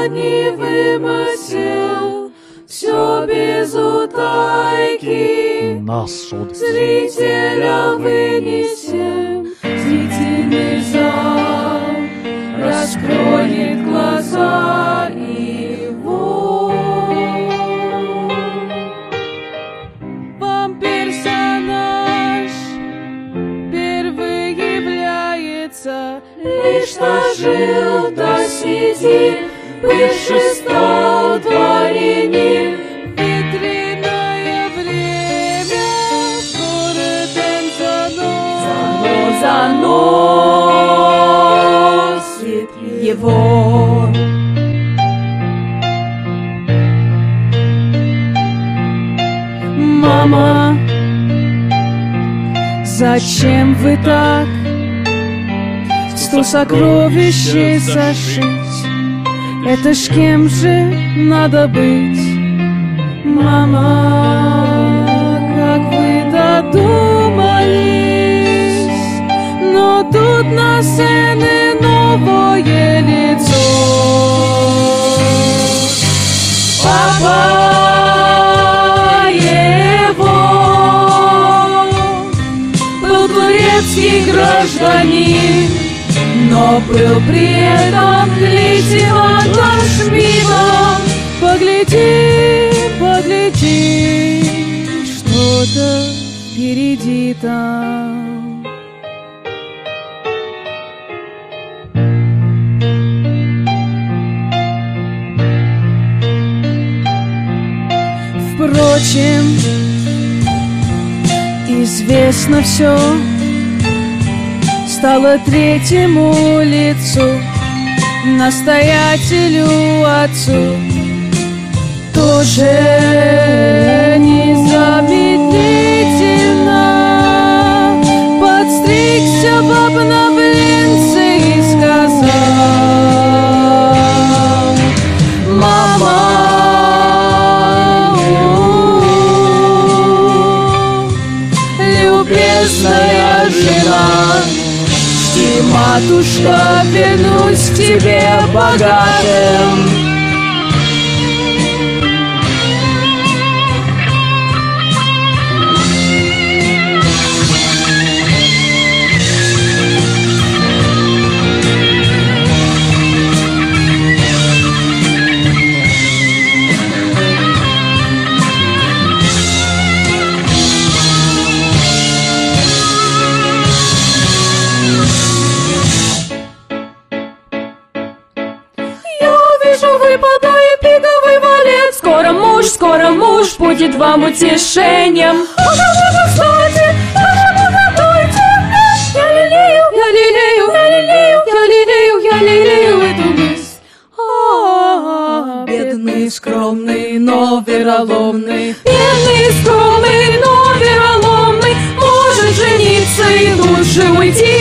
не вымысел, все без утайки. На суд. Зрителя вынесем, зрительный зал раскроет глаза его. Вам персонаж первый является, лишь дожил до 7, бывший стал дворянин. Ветреное время город заносит его. Мама, зачем вы так 100 сокровищ зашить? Это ж кем же надо быть? Мама, как вы додумались, но тут на сцене новое лицо. Папа его был турецкий гражданин, но был при этом лейтенантом Шмидтом. Погляди, погляди, что-то впереди там. Впрочем, известно все, стало третьему лицу, настоятелю отцу. Тоже незамедлительно подстригся в обновленце и сказал: мама, любезная жена, жди, матушка, вернусь к тебе богатым. Выпадает пиковый валет. Скоро муж будет вам утешением. Кстати, я лелею эту мысль. Бедный, скромный, но вероломный. Бедный, скромный, но вероломный может жениться и тут же уйти.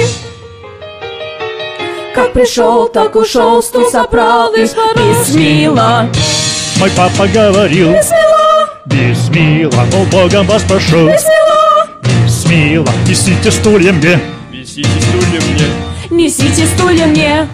Как пришел, так ушел, стул собрал и бисмилла. Мой папа говорил: бисмилла, бисмилла, мол, Богом вас прошу. бисмилла, Бисмилла, несите стулья мне. Несите стулья мне. несите стулья мне.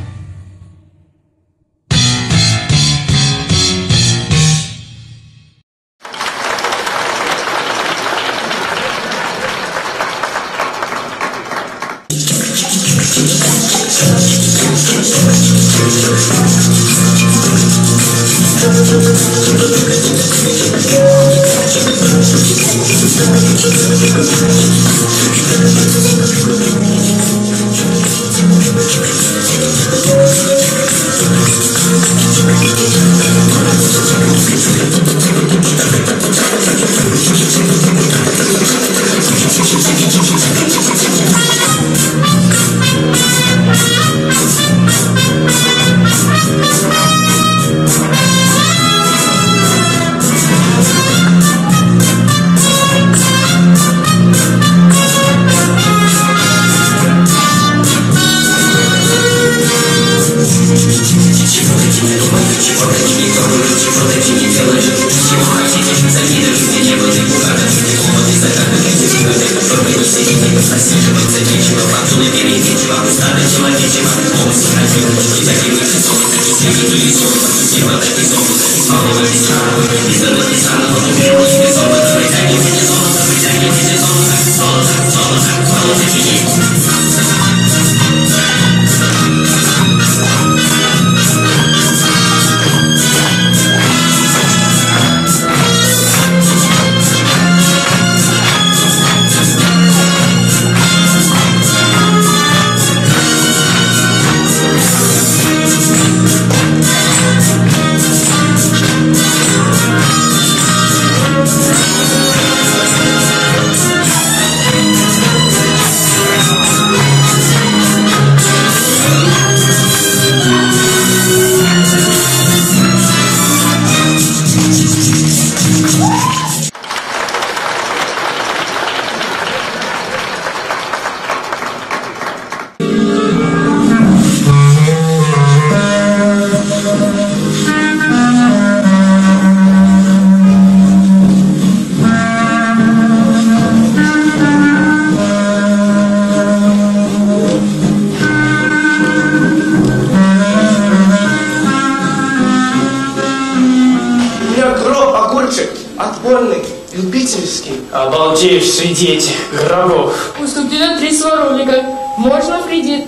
Отборный, любительский. Обалдеешь среди этих гробов. Уступили 3 сваролика. Можно в кредит.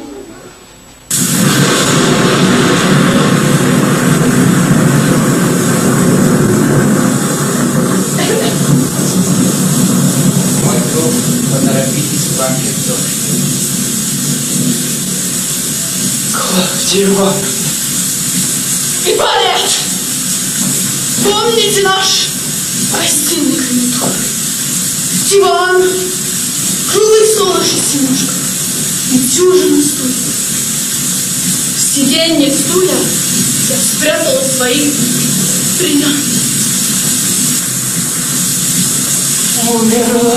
Мой друг, поторопитесь, банкет дождь. Где его? Ипполит! Помните наш гостиный коридор? Диван, круглый стол на 6 ножках и дюжина стульев. В сиденье стуля я спрятала свои бриллианты. Умерла.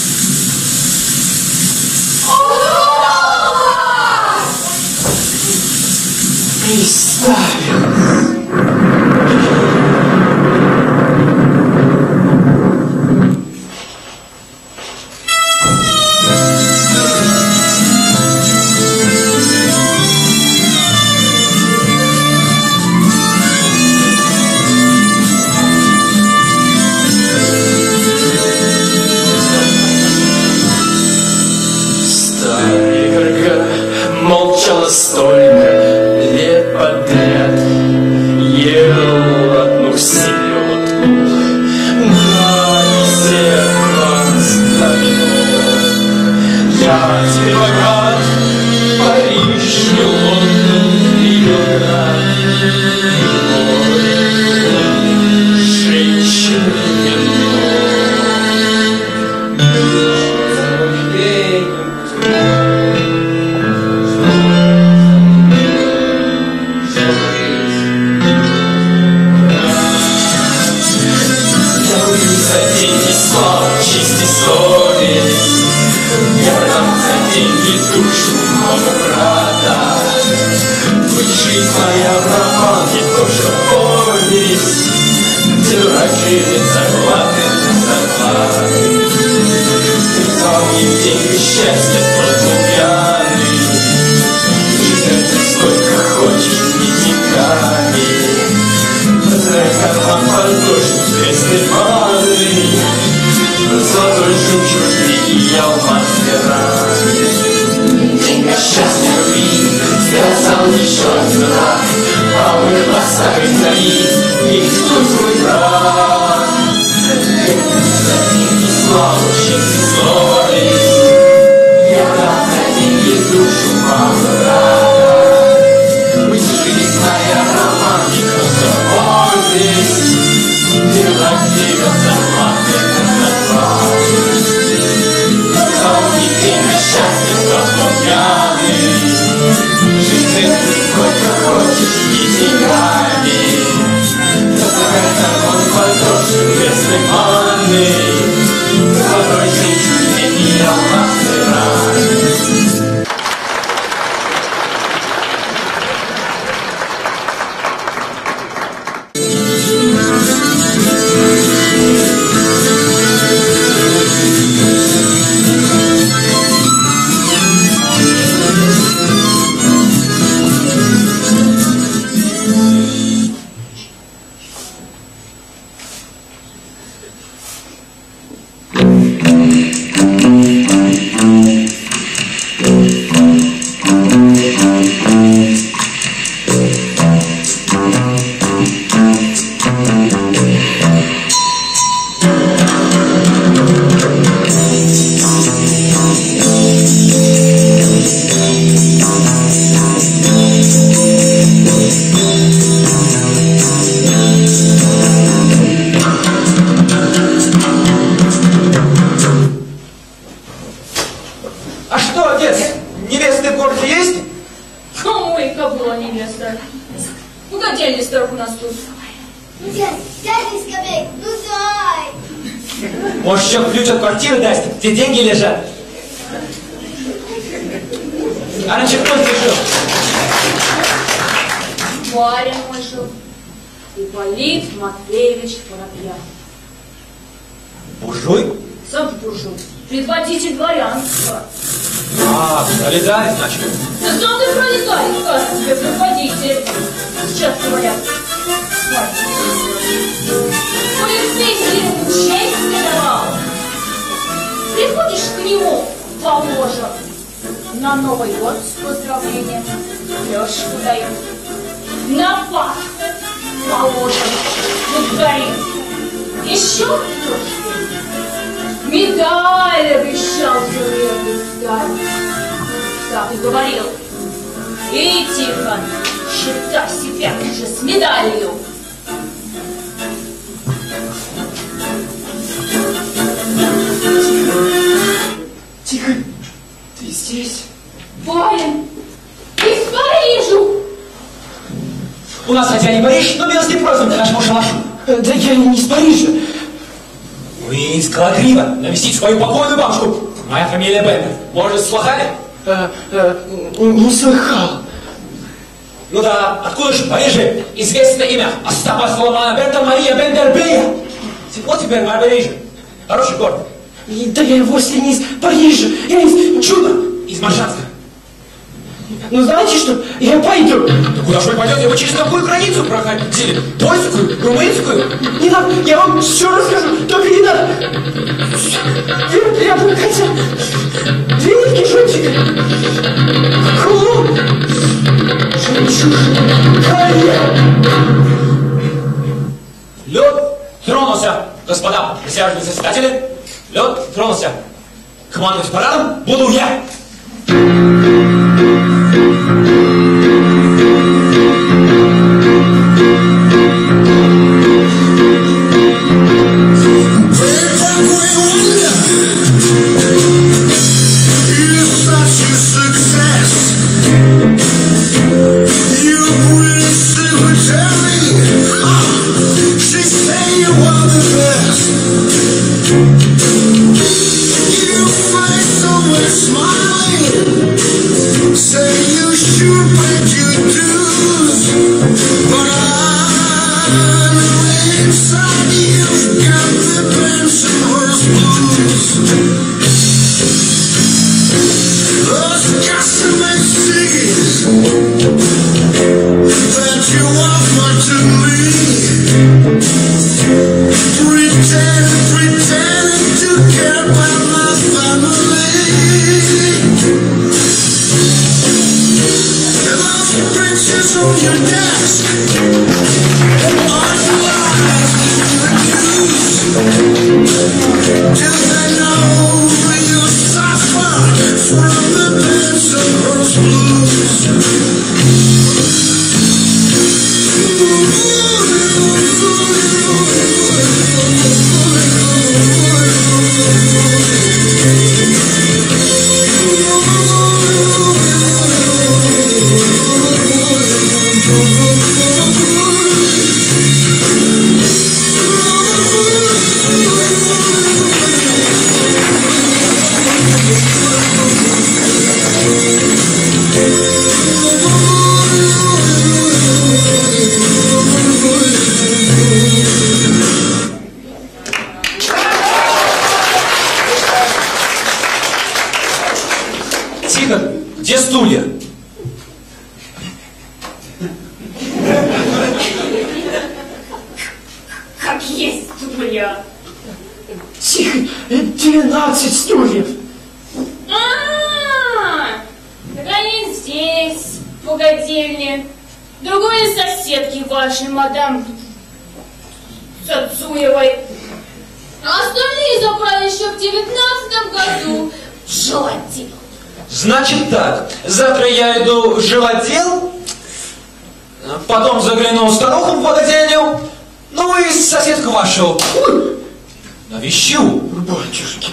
Представил. Молчала столько лет подряд, ел одну селедку, на всех остальных. Я тебе богат, Париж, Лондон, Ленинград, женщины моя роман, не то что повесть, где дураки зарплаты на зарплаты. Ты взял мне деньги счастья, просто пьяный. Жить это сколько хочешь, не деньгами. Поздравь карман воздушный, крестный ванный. Золотой жемчужный и алмаз пираты. Деньга счастья, любви, сказал еще один раз, а мы поставим на них, никто свой брат. За деньги славу, честь и совесть, я дам за деньги душу, мама, рада. Быть жизнь моя роман, не просто повесть, делать зарплаты на зарплаты. Сказал мне деньги счастья, просто пьяный. Жизнь сколько хочешь, не деньгами. Доставай карман подошвы крестной манны. Золотой жемчужный и алмазный рай. Ну, котельный старых у нас тут. Ну, дядя скорей, ну дай. Может, еще ключ от квартиры даст, где деньги лежат? А раньше кто здесь жил? Барин мой жил. Ипполит Матвеевич Воробьян. Буржуй? Сам буржуй. Предводитель дворянства. А, пролетарий, значит. Да сам ты пролетарий, скажем тебе, предводитель. Сейчас говорят. Полицейский честь не давал. Приходишь к нему, положа, на Новый год с поздравлением лёжку дает. На Пасху положим, благодарим. Еще кто-то медаль обещал дать. Так и говорил. И Тихон, считай себя уже с медалью. Тихо, ты здесь? Барин, из Парижа. У нас хотя не Париж, но милости просим к нашему шалашу. Да я не из Парижа. Вы из Калагрива навестить свою покойную бабушку. Моя фамилия Бендер. Может, слыхали? Не слыхал. Ну да, откуда же в Париже известное имя Остапа Соломона Берта Мария Бендербея? Вот теперь в Париже. Хороший город. Да я вовсе не из Парижа, я из Чудо. Из Маршанска. Ну знаете что, я пойду. Да куда же вы пойдете? Вы через какую границу проходили? Польскую? Румынскую? Не надо, я вам все расскажу, только не надо. Я бы хотел две нитки жутика. Клуб. Жемчужина. Лед тронулся, господа присяжные заседатели. Лед тронулся. Командовать парадом буду я. Где стулья? Как есть стулья. Тихо, 12 стульев. Так они здесь, в угодельне. Другой из соседки вашей, мадам Цацуевой. А остальные забрали еще в 19 году в жилотдел. Значит так, завтра я иду в жилотдел, потом загляну старуху в вододельню, ну и соседку вашу навещу. Батюшки.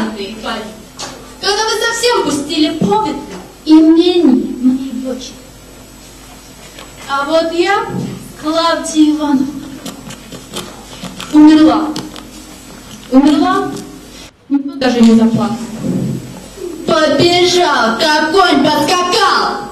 Александре, Ивановне, когда вы совсем пустили по ветру имение моей дочери. А вот я, Клавдия Ивановна, умерла. Никто даже не заплакал. Побежал, как конь подскакал.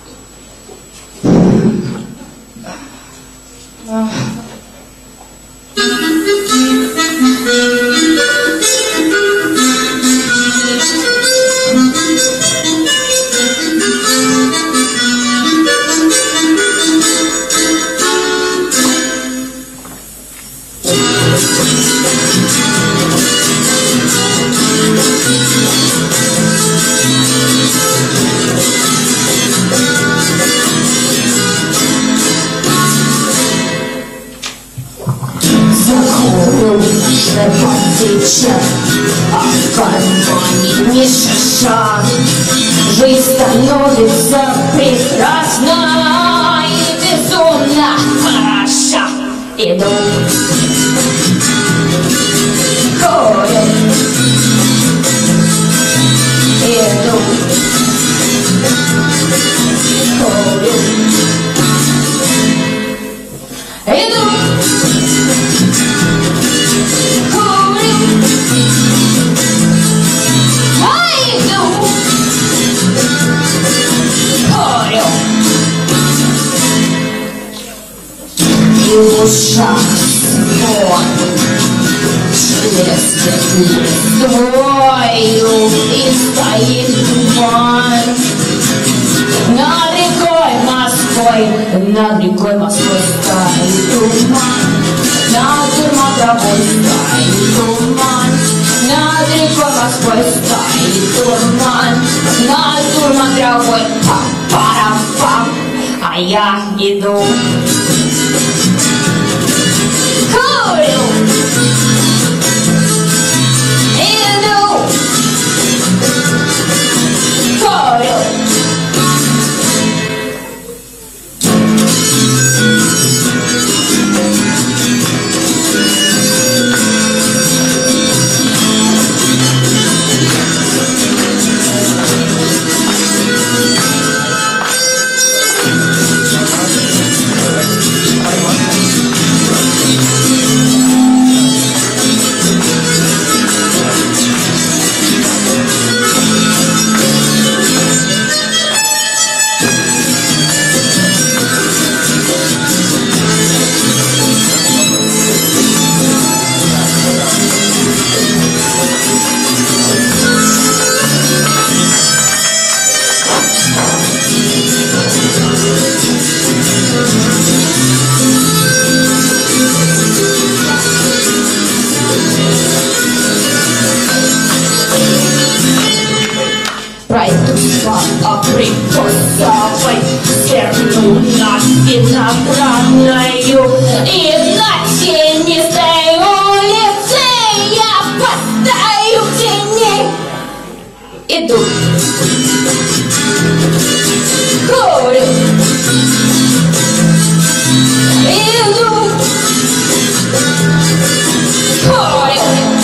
А в кармане не шиша. Жизнь становится прекрасна и безумно хороша. Иду, курю, иду, курю, иду. И в ушах звон, шелестит листвою, и стоит туман. Над рекой Москвой стоит туман. Над Турматовой стоит туман. Над рекой Москвой стоит туман. Над Турматовой пам-парам-пам, а я иду. Курю, иду, курю. Абрикосовой сверну над виноградною, и на тенистой улице я постою в тени. Иду, курю, иду, курю.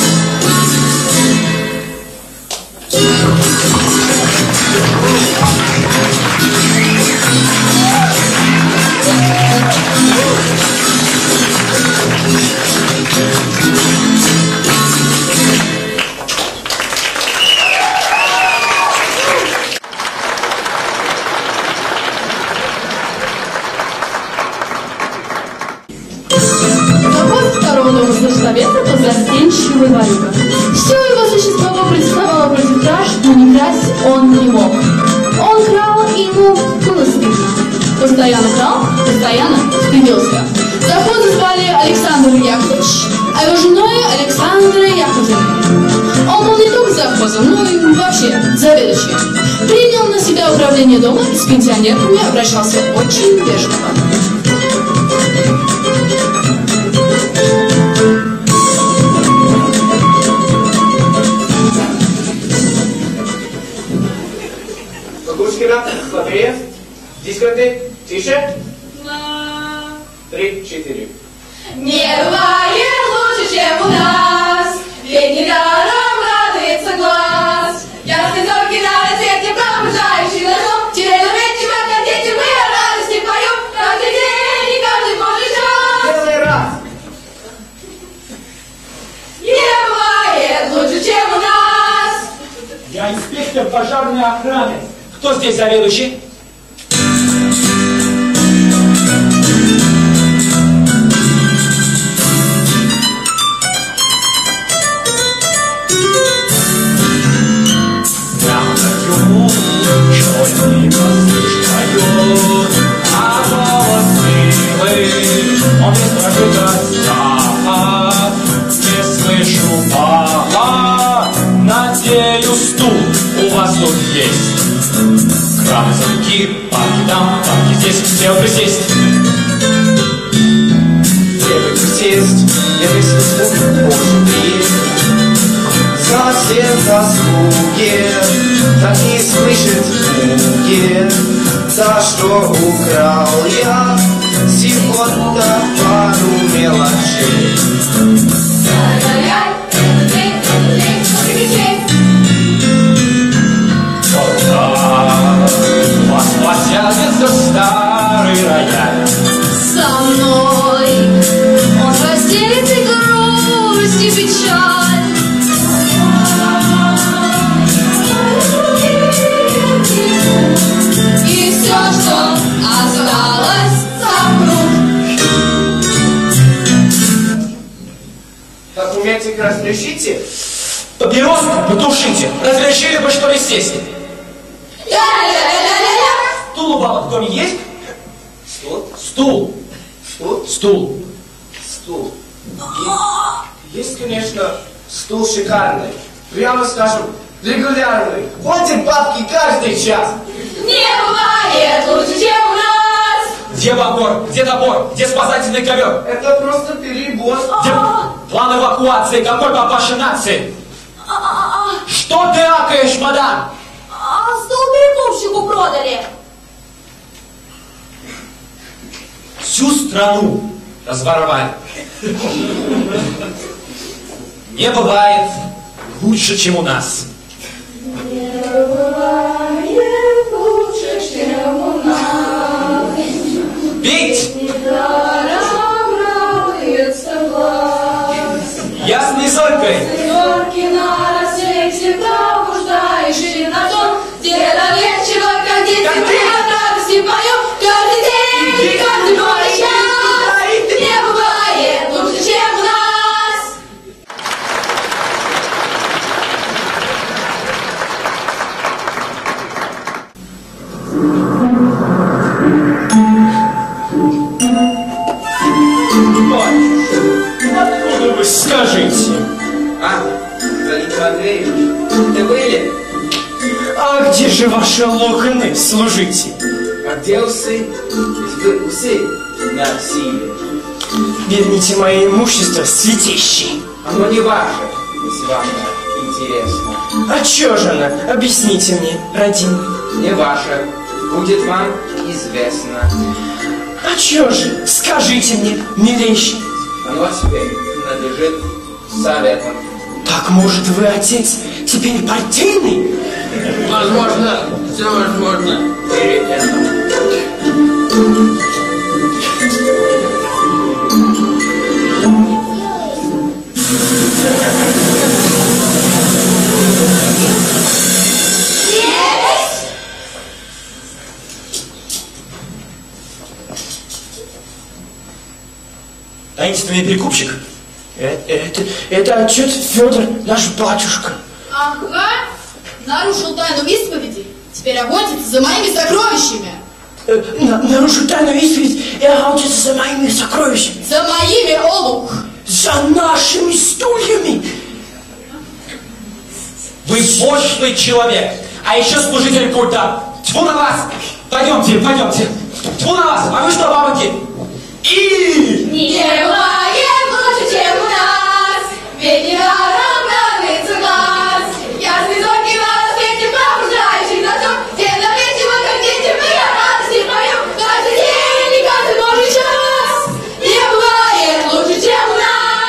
Совета позастенчивый ворюга. Все его существо представало против краж, но не красть он не мог. Он крал, и ему было стыдно. Постоянно крал, постоянно стыдился. Завхоза звали Александр Яковлевич, а его женой Александра Яковлевна. Он был не только завхозом, но и вообще заведующим. Принял на себя управление дома и с пенсионерками обращался очень вежливо. Смотри, дискоты, тише. 3, 4. Не бывает лучше, чем у нас, ведь недаром радуется глаз. инспектор пожарной охраны. Кто здесь заведующий? Школьный воздух поет, а голос милый, он не дрожит от страха. Не слышу папа, надеюсь, стул у вас тут есть. Кран замки, парки там, парки здесь, где бы присесть? Где бы присесть, если звук может есть? Совсем заслуги, так не слышит звуки. За что украл я всего-то пару мелочей. Вас посадят за старый рояль. Со мной он разделит и грусть, и печаль. И все, что осталось, сопрут. Так умеете разрешите? Папироску потушите. Разрешили бы, что ли, сесть? Стул у бабы в доме есть? Стул? Стул. Стул? Стул. Стул. Есть, конечно, стул шикарный. Прямо скажем, регулярный. Ходит бабки каждый час. Не бывает лучше, чем у нас. Где бобор? Где топор? Где спасательный ковер? Это просто перебор. Где план эвакуации? Какой папаши нации? Что ты акаешь, мадам? Стол перекупщику продали. Всю страну разворовали. Не бывает лучше, чем у нас. Не бывает лучше, чем у нас. Пить! Недаром радуется глаз. Ясной зорькой! Зорки на рассвете пробуждающие на сон, где доверчиво, как дети, мы от радости поем каждый день и каждый божий час. Не бывает лучше, чем у нас. Откуда вы скажите? Галина Андреевич, ты были? А где же ваши локоны, служите? А где усы? Ведь вы усы носили. Верните мое имущество, святейший. Оно не ваше, если вам интересно. А чё же она? Объясните мне, родимый. Не ваше. Будет вам известно. А чё же? Скажите мне, милейший. Оно теперь принадлежит советам. Так, может, вы, отец, теперь партийный? Возможно, все возможно. Перед этим. Таинственный перекупщик. Это отчет Федор, наш батюшка. Ага, нарушил тайну исповеди, теперь охотится за моими сокровищами. Нарушил тайну исповедь и охотится за моими сокровищами. За моими, олух. За нашими стульями. Вы пошлый человек, а еще служитель культа. Тьфу на вас! Пойдемте, пойдемте. Тьфу на вас! А вы что, бабоньки? И... Не бывает лучше, чем у нас, ведь недаром радуется глаз. Ясный зоркий на рассвете пробуждающий на сон, где доверчиво, как дети, мы от радости поем каждый день и каждый божий час. Не бывает лучше, чем у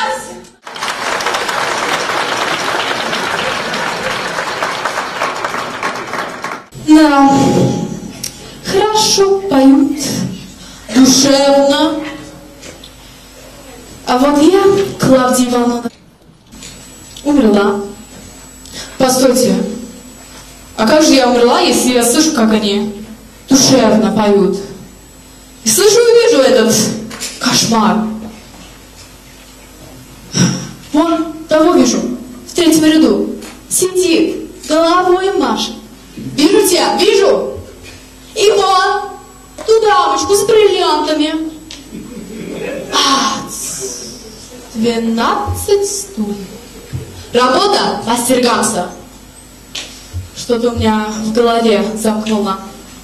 нас. Да, хорошо поют, душевно. А вот я, Клавдия Ивановна, умерла. Постойте, А как же я умерла, если я слышу, как они душевно поют? И слышу и вижу этот кошмар. Вон, того вижу, в третьем ряду. Сидит, головой машет. Вижу тебя, вижу. И вон, ту дамочку с бриллиантами. 12 стульев. Работа, мастер Гамса. Что-то у меня в голове замкнуло.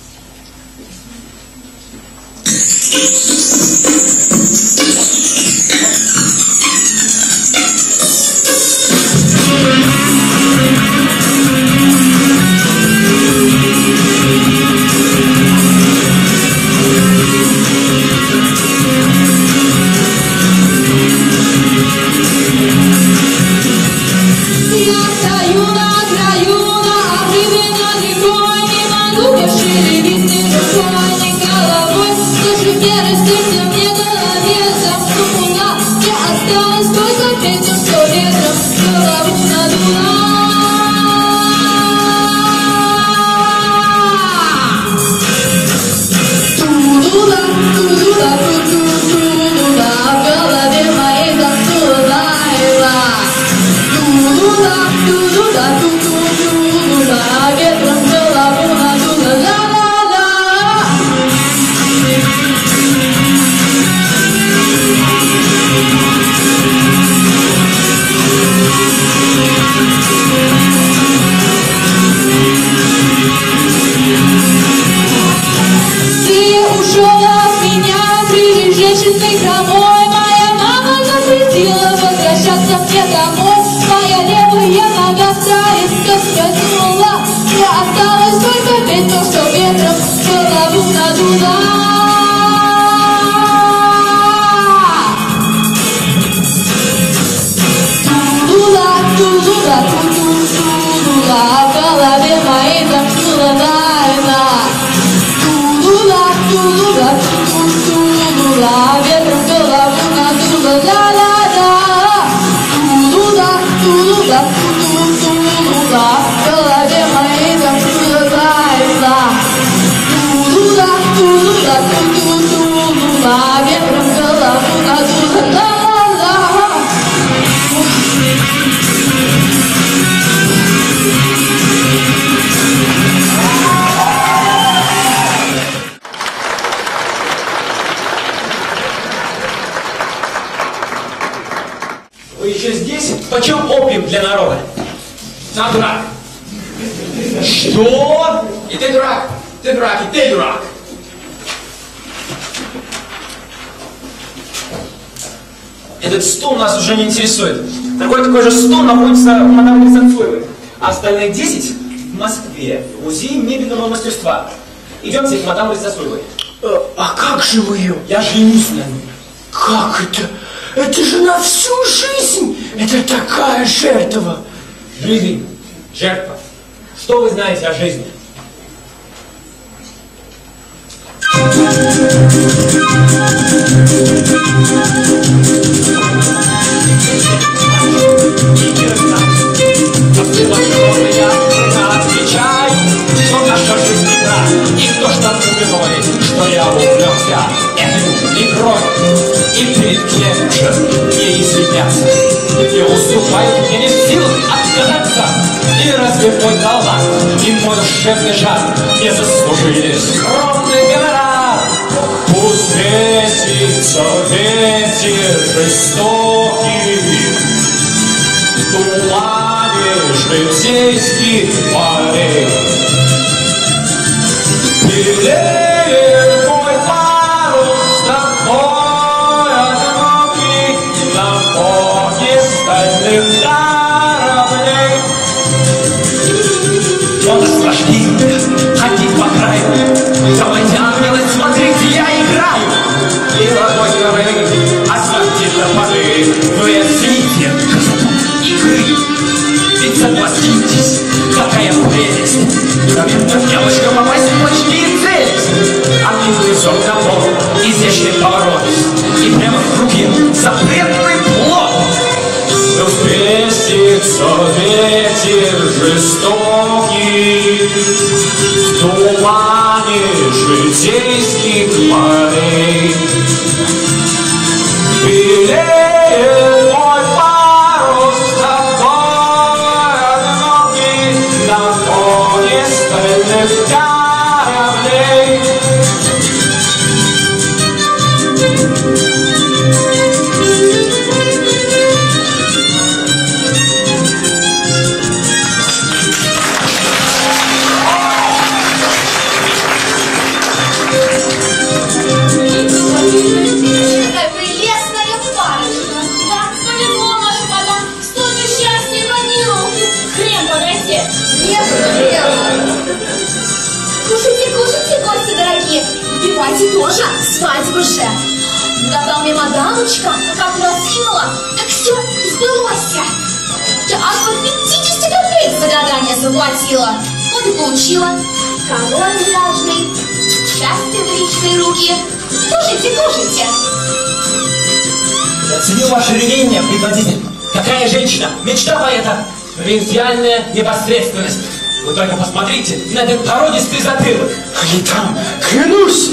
Вы еще здесь? Почем опиум для народа? На, дурак! Что? И ты дурак, и ты дурак! Этот стул нас уже не интересует. Другой такой же стул находится у мадам Лизанцуевой. А остальные 10 в Москве, в музее мебельного мастерства. Идемте к мадам Лизанцуевой. А как же вы ее? Я женюсь на ней. Как это? Это же на всю жизнь! Это такая жертва! Жизнь, жертва. Что вы знаете о жизни? Отвечай, что наша жизнь игра. И кто ж там говорит, что я увлекся этой игрой. И перед кем же ей извиняться? И уступают мне не в силах отказаться. И разве мой талант и мой душевный жар не заслужили скромный гонорар? Пусть весится ветер жестокий в тумане житейских полей. Белеет мой парус на тобой одинокий, на фоне стальных кораблей. Но наслаждение ходить по краю, давайте, ангелы, смотрите, я играю. И ладонь оставьте до воды, вы оцените красоту игры. Ведь согласитесь, какая прелесть, заметно девочка попасть в почти и целить. А милый взор на пол, изящный поворот, и прямо в руки запретный плод. Пусть крестится ветер жестокий Эгейских морей. Белеет мой парус, такой одинокий на фоне стальных кораблей. Выпивайте тоже, свадьба же. Додал мне мадамочка, как раскинула, так все сбылось. Я аж по 50 копеек за гадание заплатила. Вот и получила. Король влажный, счастье в личные руки. Кушайте, кушайте. Я ценю ваше рвение, предводитель. Какая женщина? Мечта поэта. Провинциальная непосредственность. Вы только посмотрите на этот породистый затылок. Они там, клянусь!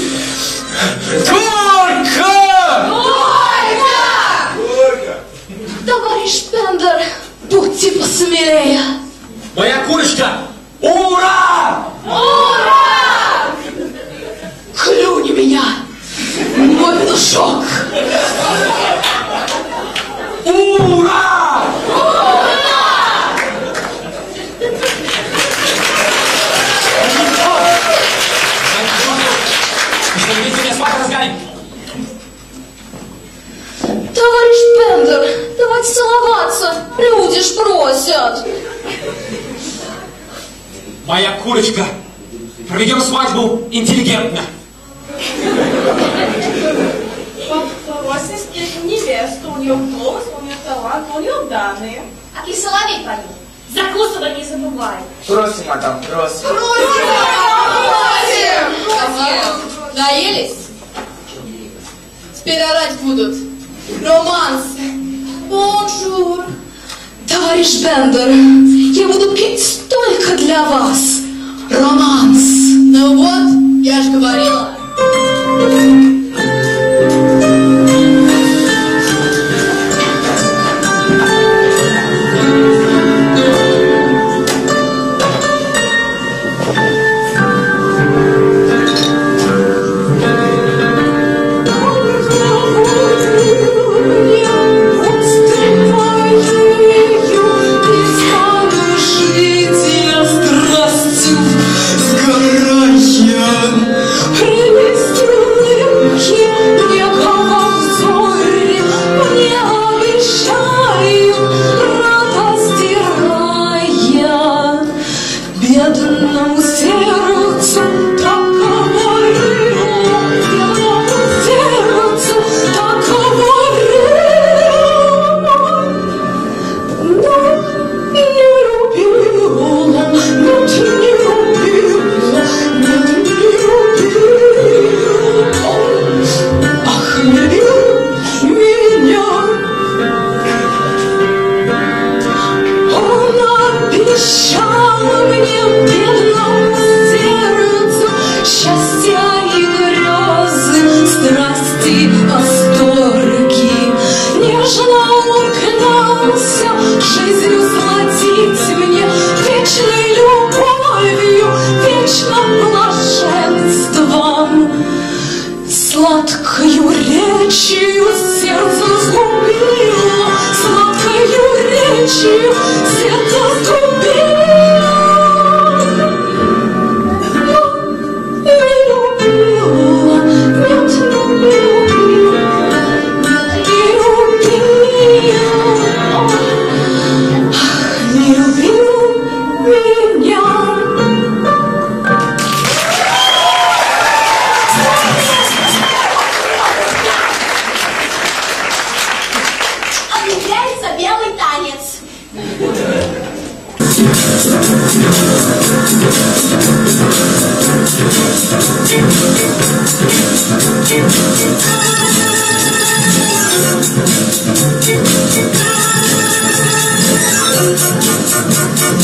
Горько! Горько! Товарищ Бендер, будьте посмелее. Моя курочка! Ура! Ура! Клюни меня, мой петушок! Ура! Товарищ Бендер, давайте целоваться, люди ж просят. Моя курочка, проведем свадьбу интеллигентно. Попросим невесту, у нее голос, у нее талант, у нее данные. А ты соловей поет. Закусывай не забывай. Просим, мадам, просим. Наелись? Теперь орать будут. Романсы. Бонжур. Товарищ Бендер, я буду петь только для вас. Романс. Ну вот, я же говорила. Сладкою речью сердце сгубило, сладкою речью сердце сгубило. Не любила, нет, не любила, не любил меня. Белый танец.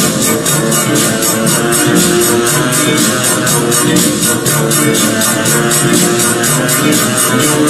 Thank you.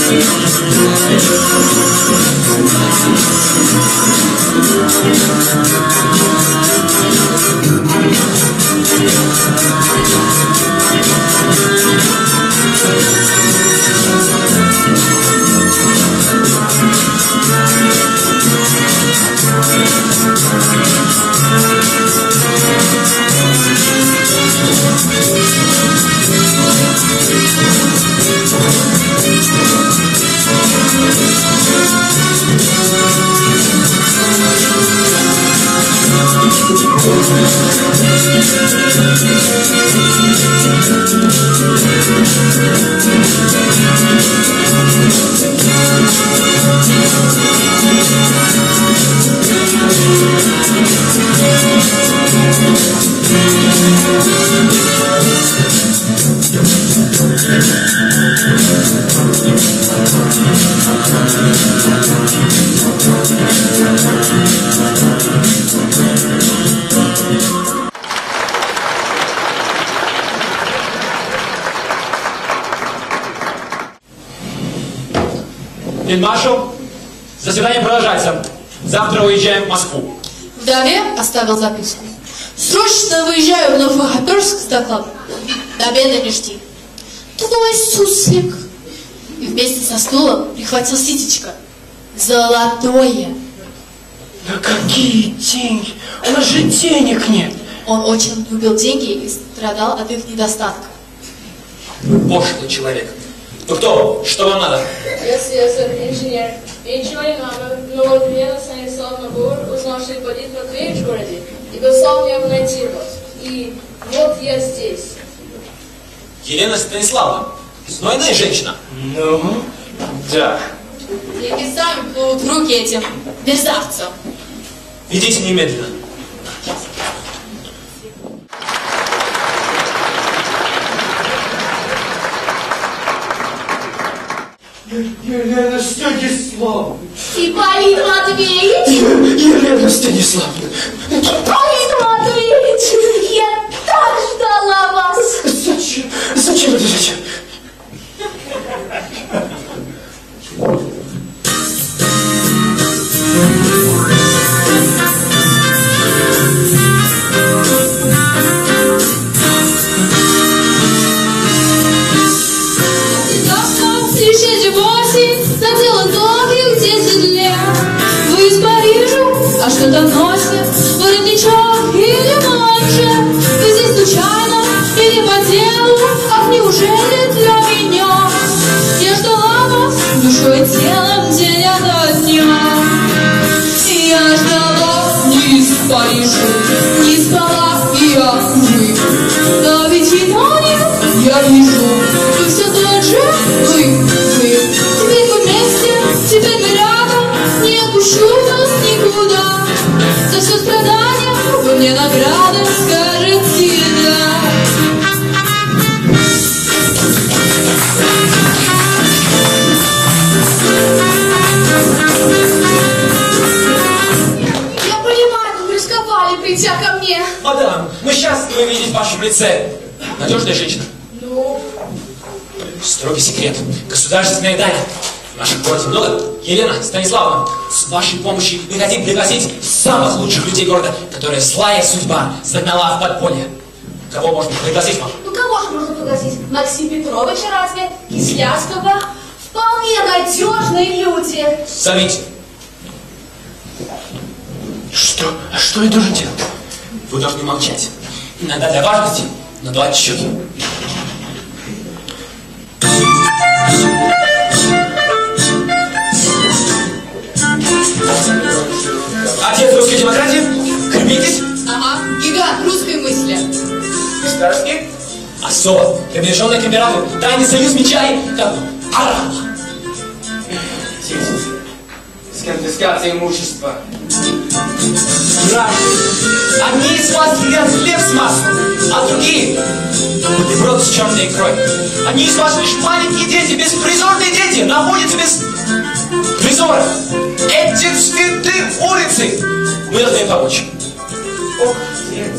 Фельдмаршал, заседание продолжается. Завтра уезжаем в Москву. Вдове оставил записку. Срочно выезжаю в Новохоперск с докладом. До обеда не жди. Твой суслик. И вместе со стулом прихватил ситечко. Золотое. Да какие деньги? У нас же денег нет. Он очень любил деньги и страдал от их недостатка. Пошлый человек. Ну кто? Что вам надо? Я слесарь, инженер. И ничего не надо. Но вот Елена Станиславовна Бур, узнал, что ипподит Матвеевич в городе, и послал мне найти вас. И вот я здесь. Елена Станиславовна. Знойная женщина. Ну, да. Деньги сами плывут в руки этим мерзавцам. Идите немедленно. Елена Станиславовна. Ипполит Матвеевич? Елена Станиславовна. Ипполит Матвеевич! Я так ждала вас! Зачем? Зачем это зачем? А что-то носит воротничок или манжет. Вы здесь случайно или по делу? Ах, неужели для меня? Я ждала вас душой и телом день ото дня. Я ждала не из Парижа, не спала и я, увы. Но ведь и я вижу, вы все тот же, вы. Теперь мы вместе, теперь мы рядом, не отпущу вас никуда. За все страдания вы мне награды скажете да. Я понимаю, вы рисковали, придя ко мне. Мадам, мы счастливы видеть в вашем лице. Надежная женщина. Ну? Строгий секрет. Государственная тайна. В нашем городе много. Елена Станиславовна, с вашей помощью мы хотим пригласить самых лучших людей города, которые злая судьба загнала в подполье. Кого можно пригласить вам? Ну кого же можно пригласить? Максим Петровича разве? Кислявского? Вполне надежные люди. Зовите. Что? А что я должен делать? Вы должны молчать. Иногда для важности надувать щеки. Отец русской демократии, крепитесь. Ага, гигант русской мысли. Каспарский. Особо, приближенный к императору, тайный союз меча и... Араб. С конфискацией имущества. Граждане, одни из вас едят хлеб с маслом, а другие бутерброд с черной икрой. Одни из вас лишь маленькие дети, беспризорные дети, находятся без призора. Эти цветы улицы. Мы должны им помочь. Ох, отец.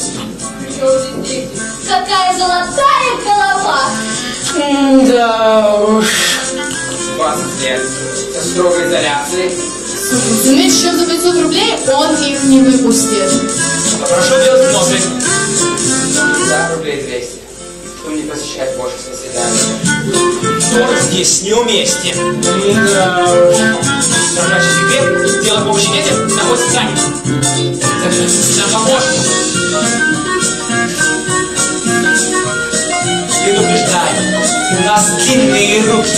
Какая золотая голова! Да уж. 20 лет. Со строгой изоляцией. За меньше, чем за 500 рублей он их не выпустит. Прошу делать вносы. Да, рублей 200. Кто не посещает больше заседания. Тоже здесь неуместен. Да уж. Строжайший секрет, дело помощи детям находится занят. Запишите нам помощник. Предупреждаю, у нас длинные руки.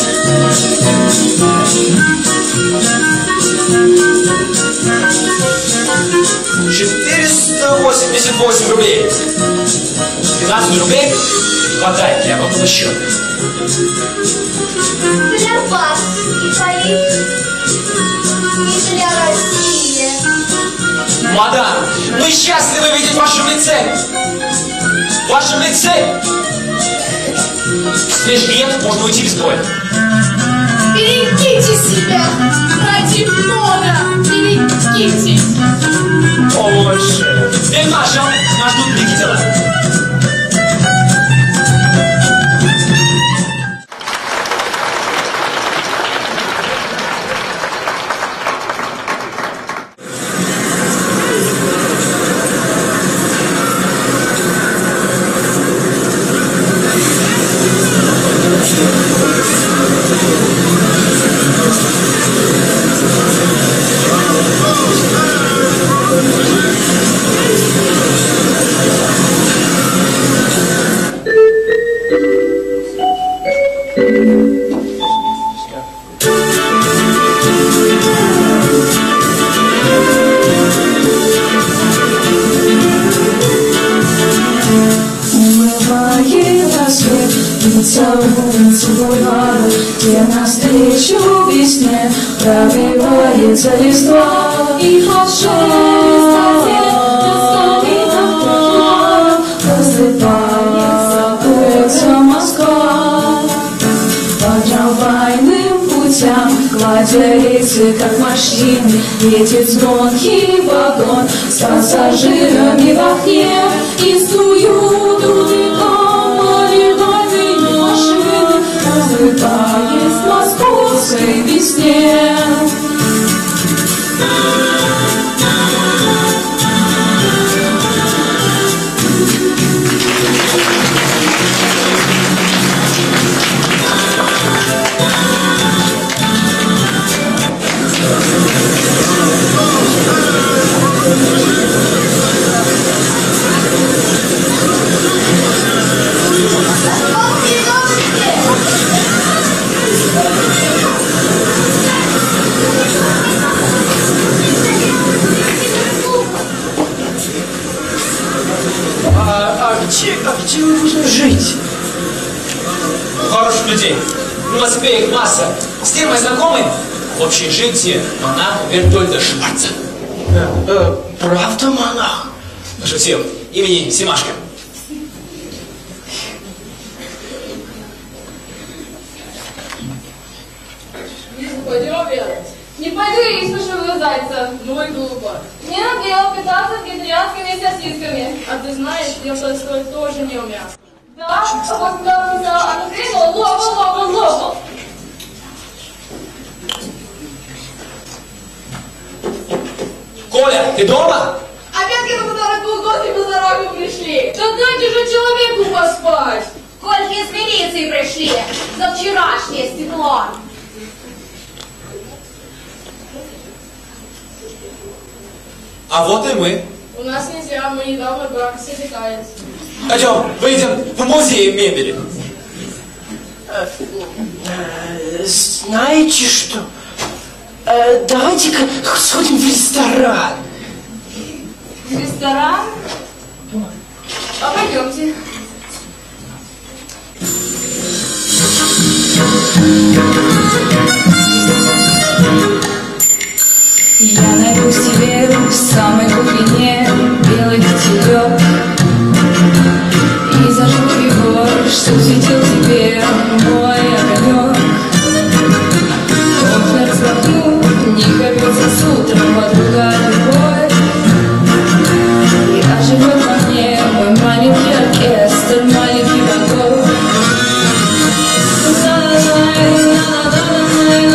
488 рублей. 12 рублей хватает для обратного счета. Для вас, Ипполит, и для России. Мадам, мы счастливы видеть в вашем лице. В вашем лице. Если нет, можно уйти без боя. Берегите себя, ради Бога, берегитесь. Больше. Фельдмаршал, нас ждут великие дела. Где навстречу весне пробивается листва и посыпается Москва. По трамвайным путям, гладя рельсы, как машины, едет звонкий вагон с пассажирами в окне и струют разрываясь в московской весне. Где нужно жить? Хороших людей. В Москве их масса. С тем мои знакомые в общежитии монах Бертольда Шварца. Правда, монах? Пошутил. Имени Семашко. Пойдем, Вера. Не пойду я есть пошевую зайца. Ну и глупо. Мне надоело питаться вегетарианскими сосисками. А ты знаешь, я Толстой тоже не умел. Да? А вот когда он взял открыл, лопал. Коля, ты дома? Опять к этому дураку гости по дороге пришли. Да дайте же человеку поспать. Кольки из милиции пришли за вчерашнее стекло. А вот и мы. У нас нельзя, мы недавно брак сосекались. Пойдем, выйдем в музей мебели. Знаете что? Давайте-ка сходим в ресторан. В ресторан? А пойдемте. Я найду себе в самой глубине белый кителек и зажгу его, что светил тебе мой огонек. Окна распахну, не корвется с утром подруга любовь, и оживет во мне мой маленький оркестр маленьких богов.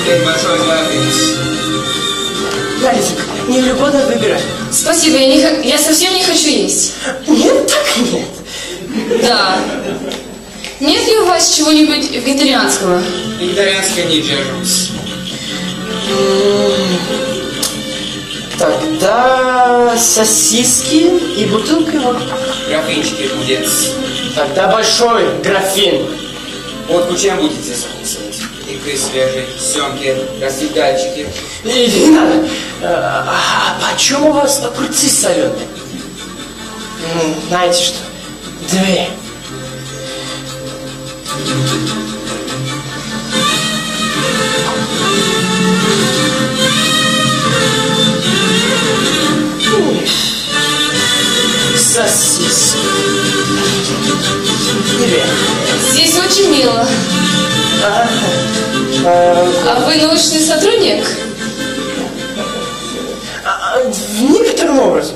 букет большой графин. Ларисок, не угодно выбирать. Спасибо, я совсем не хочу есть. Нет, так нет. Да. Нет ли у вас чего-нибудь вегетарианского? Вегетарианское не держусь. Тогда сосиски и бутылка водки. Графинчики будет. Тогда большой графин. Водку чем будете закусывать? Икры свежие, семки, рассыпальчики. Не надо. А почем у вас огурцы соленые? Знаете что? 2. Сосиски. 2. Здесь очень мило. А вы научный сотрудник? Некоторым образом.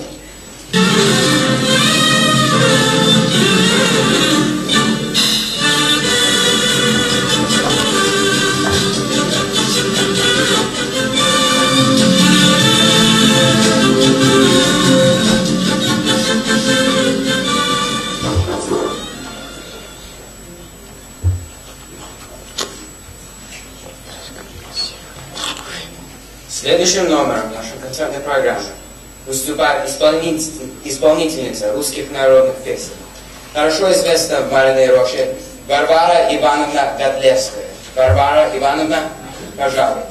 Следующим номером нашей концертной программы выступает исполнительница русских народных песен. Хорошо известна в Марьиной Роще Варвара Ивановна Готлевская. Варвара Ивановна, пожалуйте.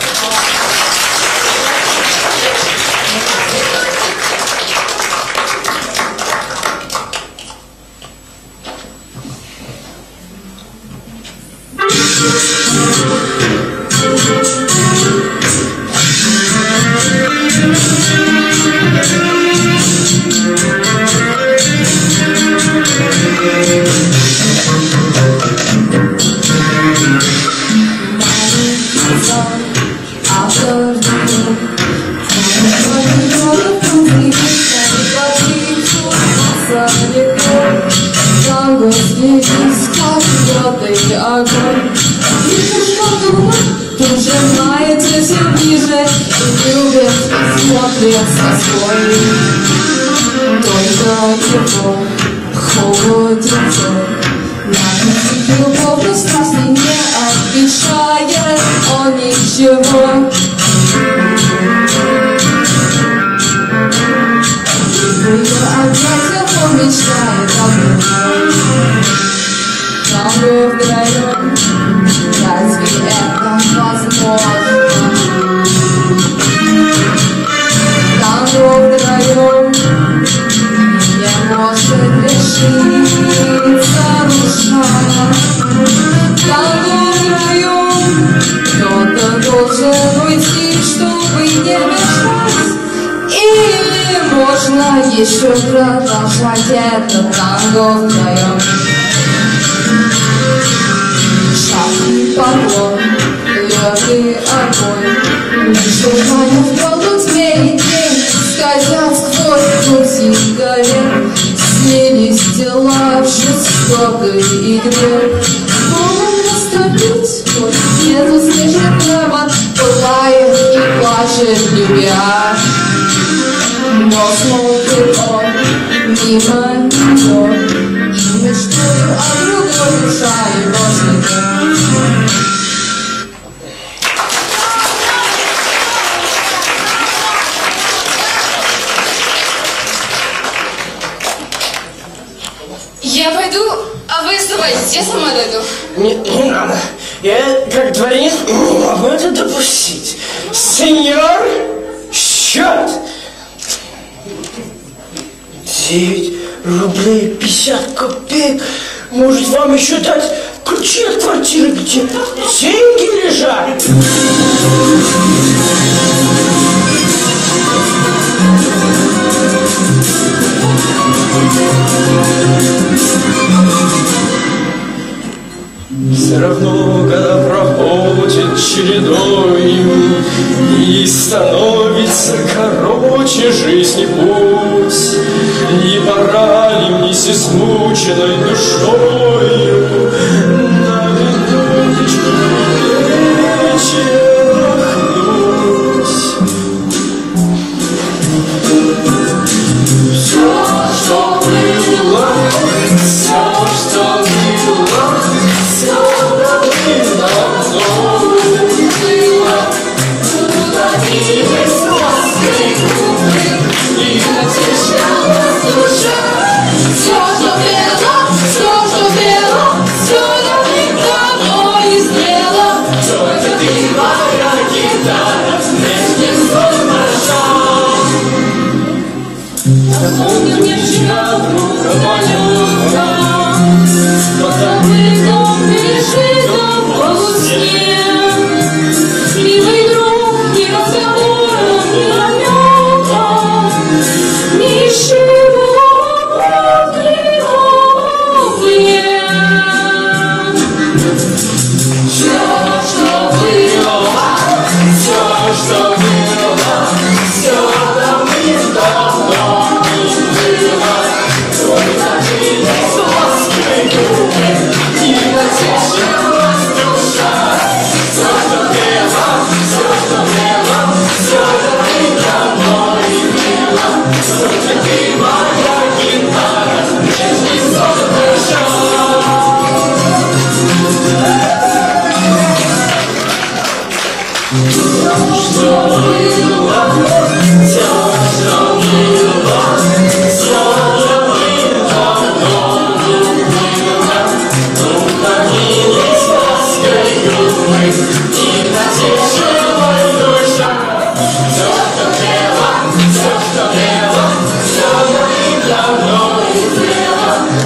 Еще продолжать это танго вдвоем. Шаг и поклон, лёгкий огонь. Лишь желание в полутьме и тень скользят сквозь дым сигарет. Снились тела в жестокой игре. Можем наступить, хоть нету снежных неба, пылает и плачет любя. Но смотрит он мимо нее, и мечтаю о другой душа его ждет. Я пойду, а вы оставайтесь, я сама дойду. Не надо. Я, как дворянин, не могу это допустить. Сеньор, счет! 9 рублей 50 копеек. Может, вам еще дать ключи от квартиры, где деньги лежат? Все равно, когда проходит чередою, и становится короче жизни путь, не пора ли мне с измученной душою на минуточку вечер?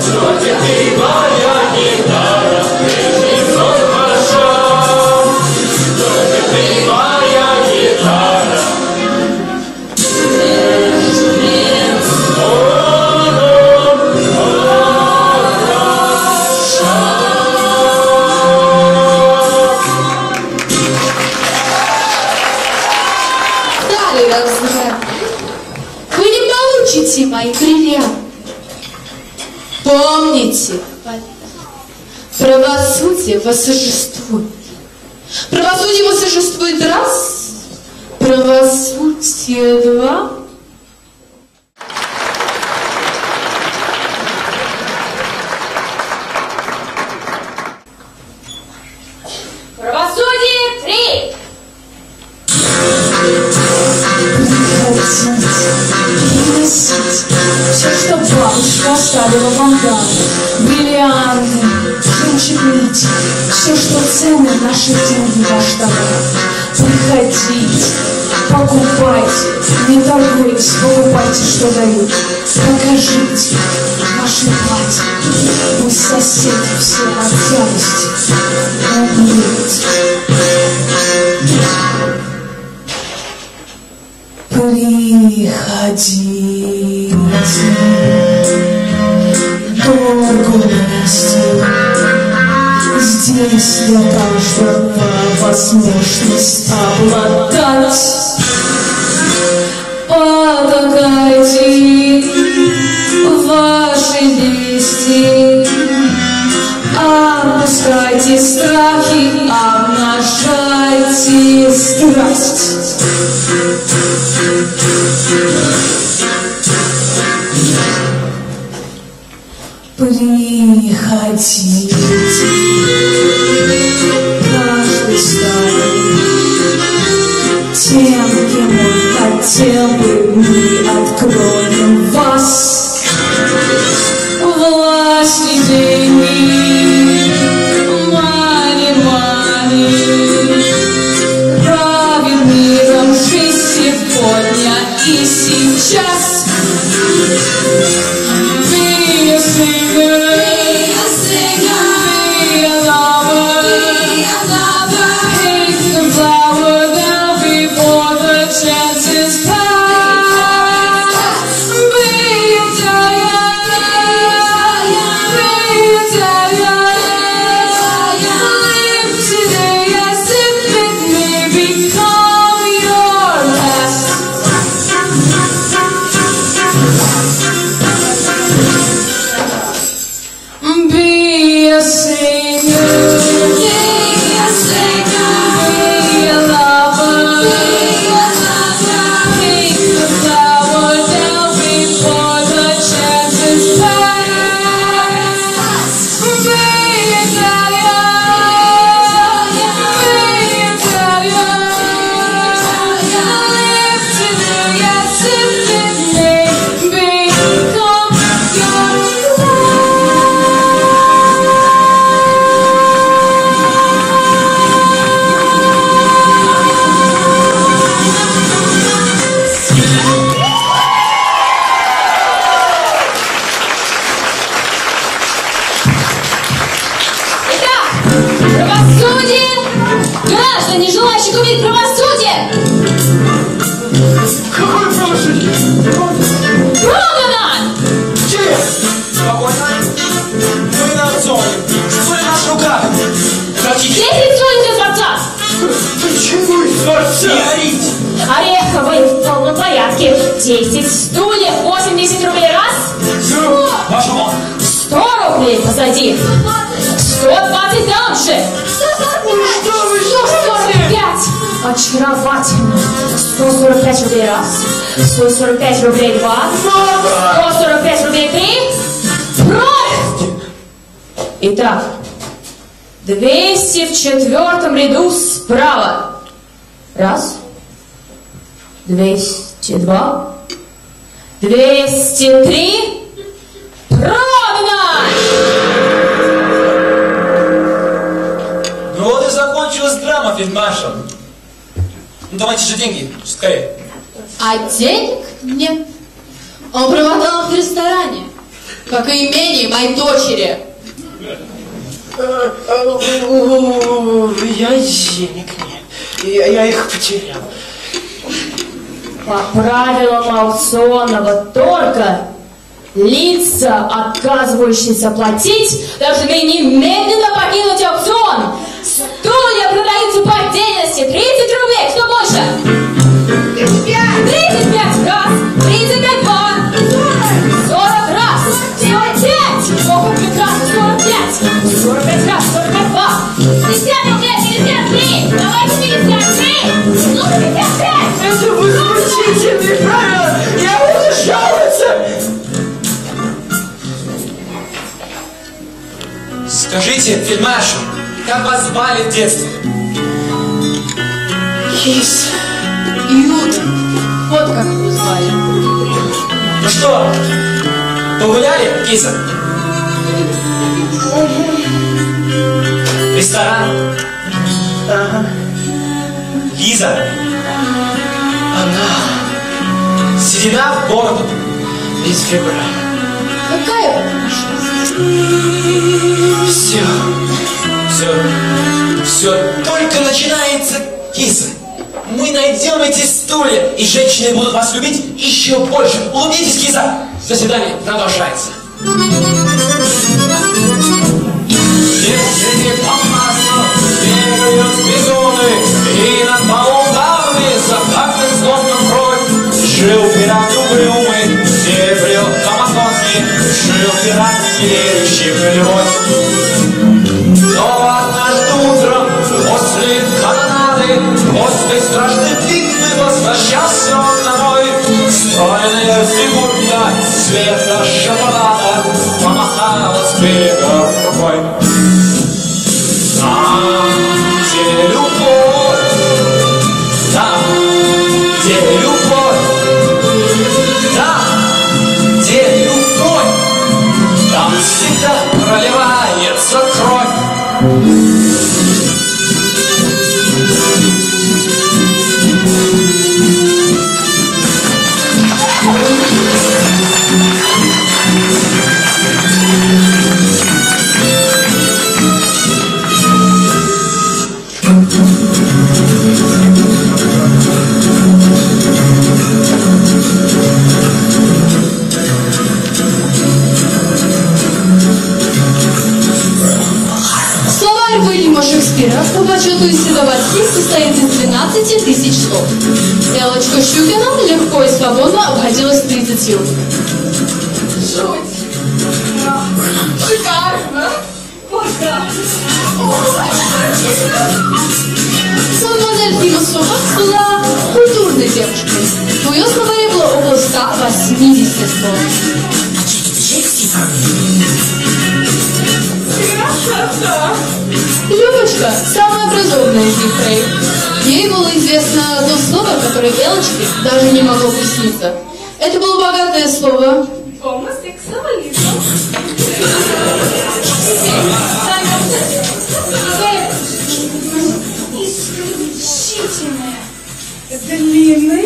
Только ты моя гитара, прежний сон хорошо. Только ты моя гитара. Далее, вы не получите мои бриллианты. Помните, правосудие восторжествует. Правосудие восторжествует раз, правосудие два. Правосудие три. Приносите все, что бабушка оставила вам даром. Бриллианты, жемчуг, нити, все, что ценно в наши деньги ваш товар. Приходите, покупайте, не торгуйтесь, покупайте, что дают. Покажите ваши платья, пусть соседи все от зависти обидятся. Приходите, торгуйте, здесь для каждого возможность обладать. Покажите ваши вести, опускайте страхи, обнажайте страсть. Приходите, каждый старый, тем, кем он хотел бы, мы откроем вас. Власть и деньги, мани, правит миром жизнь сегодня и сейчас. Be a singer, be a singer, be a lover, be a lover. Take the flower down before the chances pass. Be a giant, be a giant. Live today as if it may become your last. Be a singer, be a singer, be a lover, be a lover. Take the flower down before the chances pass. Be a giant, be a giant. Live today as if it may become your last. Правосудие! Граждане, желающие купить правосудие! Какое правосудие? Продано! Где? Спокойно. Мы на зоне. Что в наших руках? Хотите? 10 соли для дворца! Почему из дворца? Не орите. Ореховый в полном порядке. 10 стульев, 80 рублей раз. Ваша мать. 100 рублей позади. 120 там же. 145. Очаровательно. 145 рублей раз. 145 рублей два. 145 рублей три. Правильно. Итак, 200 в четвертом ряду справа. Раз. 202. 203. Продано! Ну вот и закончилась драма, фельдмаршал. Ну давайте же деньги, скорее. А денег нет. Он промотал в ресторане. как и имение моей дочери. Я денег нет. Я их потерял. По правилам аукционного торга лица, отказывающиеся платить, должны немедленно покинуть аукцион. Стулья продаются по отдельности. 30 рублей. Кто больше? 35 раз. 35 два. 40 раз. 45. Ох, прекрасно. 45. 45 раз. 42. 50 рублей. 53. Давайте 53. Ну, 55. Это возмутительные правила. Я буду жаловаться. Скажите, фельдмаршал, как вас звали в детстве? Кис. Юда. Вот как его звали. Ну что, погуляли, киса? Ресторан? Ага. Лиза? Она. Седина в бороду? Без февраля. Какая потому Все только начинается, киса. Мы найдем эти стулья, и женщины будут вас любить еще больше. Улыбнитесь, киса. Заседание продолжается. Если не помасло, бегают бизоны, и над полударами закатный злобным кровь. Жил пират угрюмый, северил Амазонки, жил пират неверящий в любовь. Но однажды утром, после канонады, после страшной битвы возвращался он домой. Стройная фигурка цвета шоколада помахала с берега рукой. Там, где любовь, там, где любовь, там, где любовь, там всегда проливается кровь. Словарь Уильяма Шекспира по почету исследователей состоит из 12 тысяч слов. Элочка Щукина легко и свободно обходилась 30. Жуть. Шикарно. Мадемуазель Философа была культурной девушкой. В ее словаре было около 180 слов. Любочка – самая образованная из них троих. Ей было известно одно слово, которое Элочке даже не могло присниться. Это было богатое слово. Гомосексуализм. Исключительное. Длинный.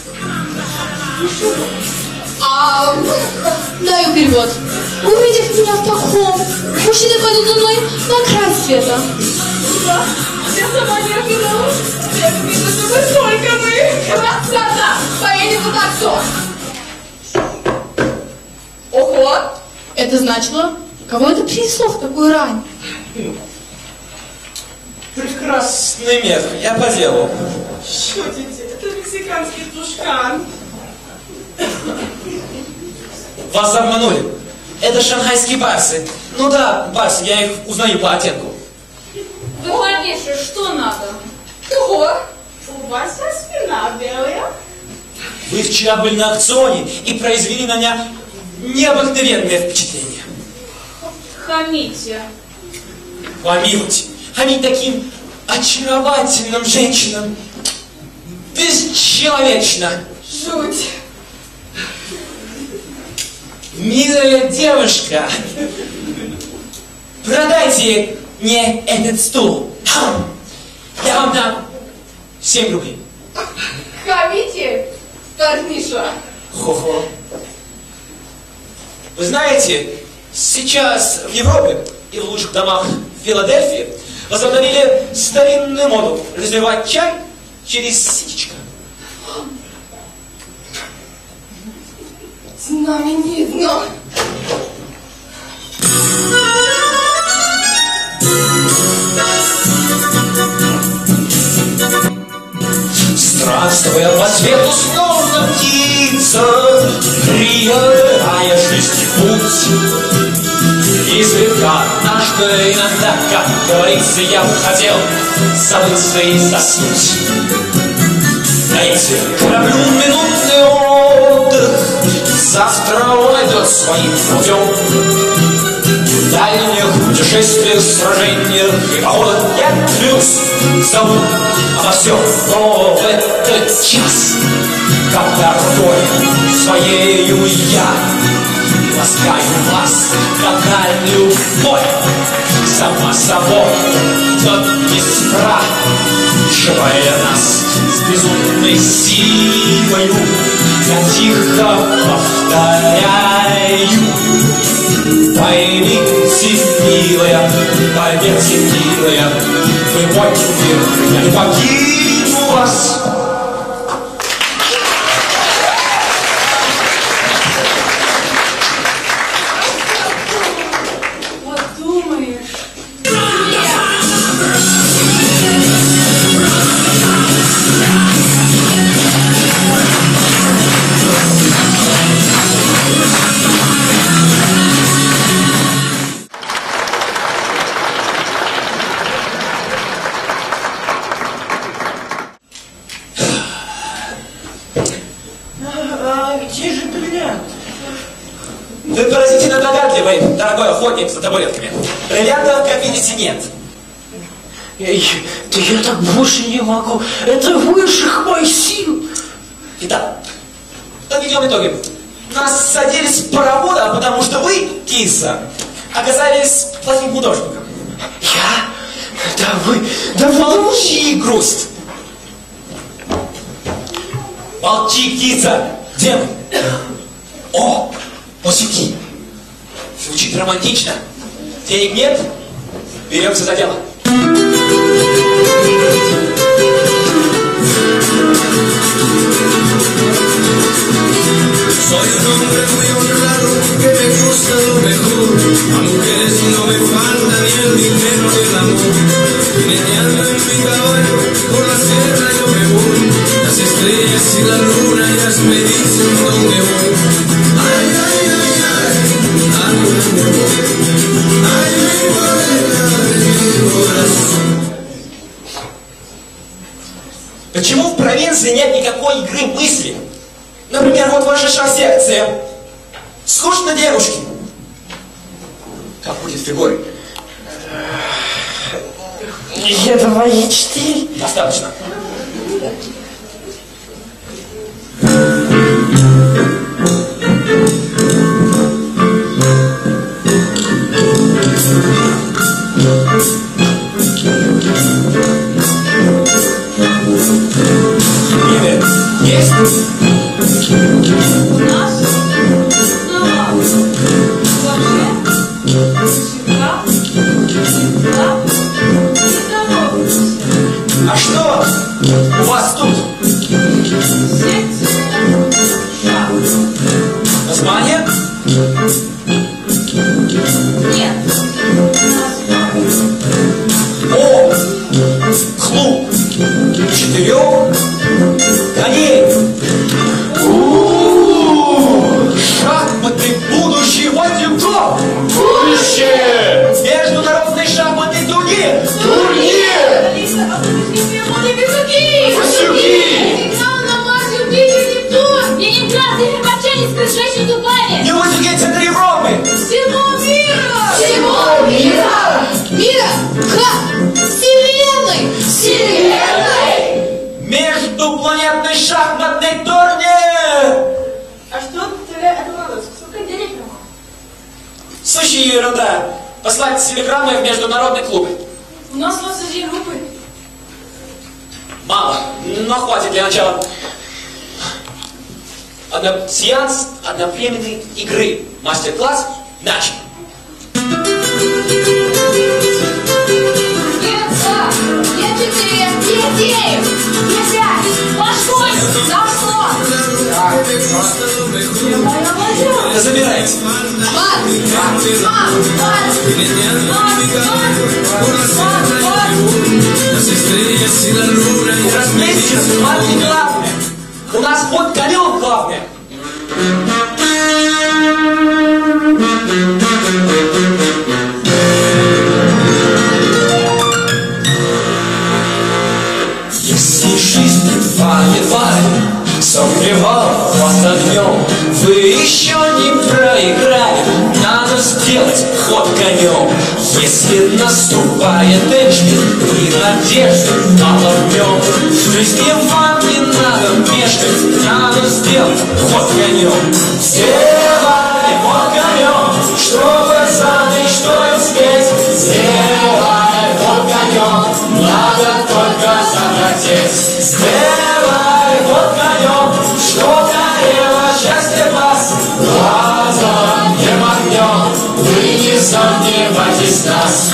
Даю перевод. Увидев меня в таком, мужчины пойдут за мной на край света. Да, я сама не ожидала. Я видела, что вы только мы. Красота! Поедем в таксо. Ого! Это значило, кого это принесло в такую рань? Прекрасный метр, я по делу. Шутите, это мексиканский тушкан. Вас обманули. Это шанхайские барсы. Ну да, барсы, я их узнаю по оттенку. Выходишь, что надо? Ого! У вас спина белая. Вы вчера были на аукционе и произвели на меня необыкновенное впечатление. Хамите. Помилуйте, они таким очаровательным женщинам. Бесчеловечно. Жуть. Милая девушка, продайте мне этот стул. Я вам дам 7 рублей. Хамите, парниша. Хо-хо. Вы знаете, сейчас в Европе и в лучших домах Филадельфии возобновили старинную моду разливать чай через ситечко. Знаменитно. Странствуя по свету, словно птица, преодолевая жизнь путь. Изредка однажды, иногда, как говорится, я бы хотел забыться и заснуть. Дайте кораблю минутный отдых, завтра он идет своим путем. В дальних путешествиях, сражениях и походах я клянусь, забыл обо всем, но в этот час, когда рукой своею я ласкаю вас, как любовь, сама собой идет искра, сшивая нас с безумной силою. Я тихо повторяю: поймите, милая, поверьте, милая, вы мой мир, я не покину вас. Вы поразительно догадливый, дорогой охотник за табуретками. Бриллиантов, как видите, нет. Да я так больше не могу. Это выше моих сил. Итак, подведем итоги. Нас садились с паровода, потому что вы, киса, оказались плохим художником. Я? Да вы... Молчи, грусть. Молчи, киса. Где мы? О, пустяки. Звучит романтично. Денег нет? Беремся за дело. Soy un hombre muy honrado que me gusta lo mejor. A mujeres no me falta ni el dinero ni el amor. Meneando en mi caballo por la sierra yo me voy. Las estrellas y la luna ellas me dicen dónde voy. Ay, ay, ay, ay, ¿a dónde voy? Ay, mi morena de mi corazón. Почему в провинции нет никакой игры мысли? Например, вот ваша шар-секция. Скучно девушки. Как будет фигурой? Это мои 4. Достаточно. Имя есть? А что у вас тут? Название? Нет. О! Клуб 4 коней. Шахматы будущего темпо. Будущее! Международный шахматный турнир. Турнир! Его другие центры Европы! Всего мира! Всего мира! Мира? Как? Вселенной! Вселенной! Междупланетный шахматный турнир! А что это надо? Сколько денег нам? Сущая ерунда. Послать телеграммы в международный клуб. У нас вот эти группы. Мало, но хватит для начала. Сеанс одновременной игры. Мастер-класс начал. Да забирайте. Разместите, смотри, главное. У нас под конем главное. Если жизнь вами согревала вас огнем, вы еще не проиграли, надо сделать ход конем. Если наступает эйджмент и надежды обогнем, в жизни вам не надо мешкать, надо сделать ход конем. Сделай ход конем, чтобы знать, что успеть. Сделай ход конем, надо только захотеть. Сделай ход конем, что горело счастье вас глазом не моргнем, вы не сомневайтесь в нас.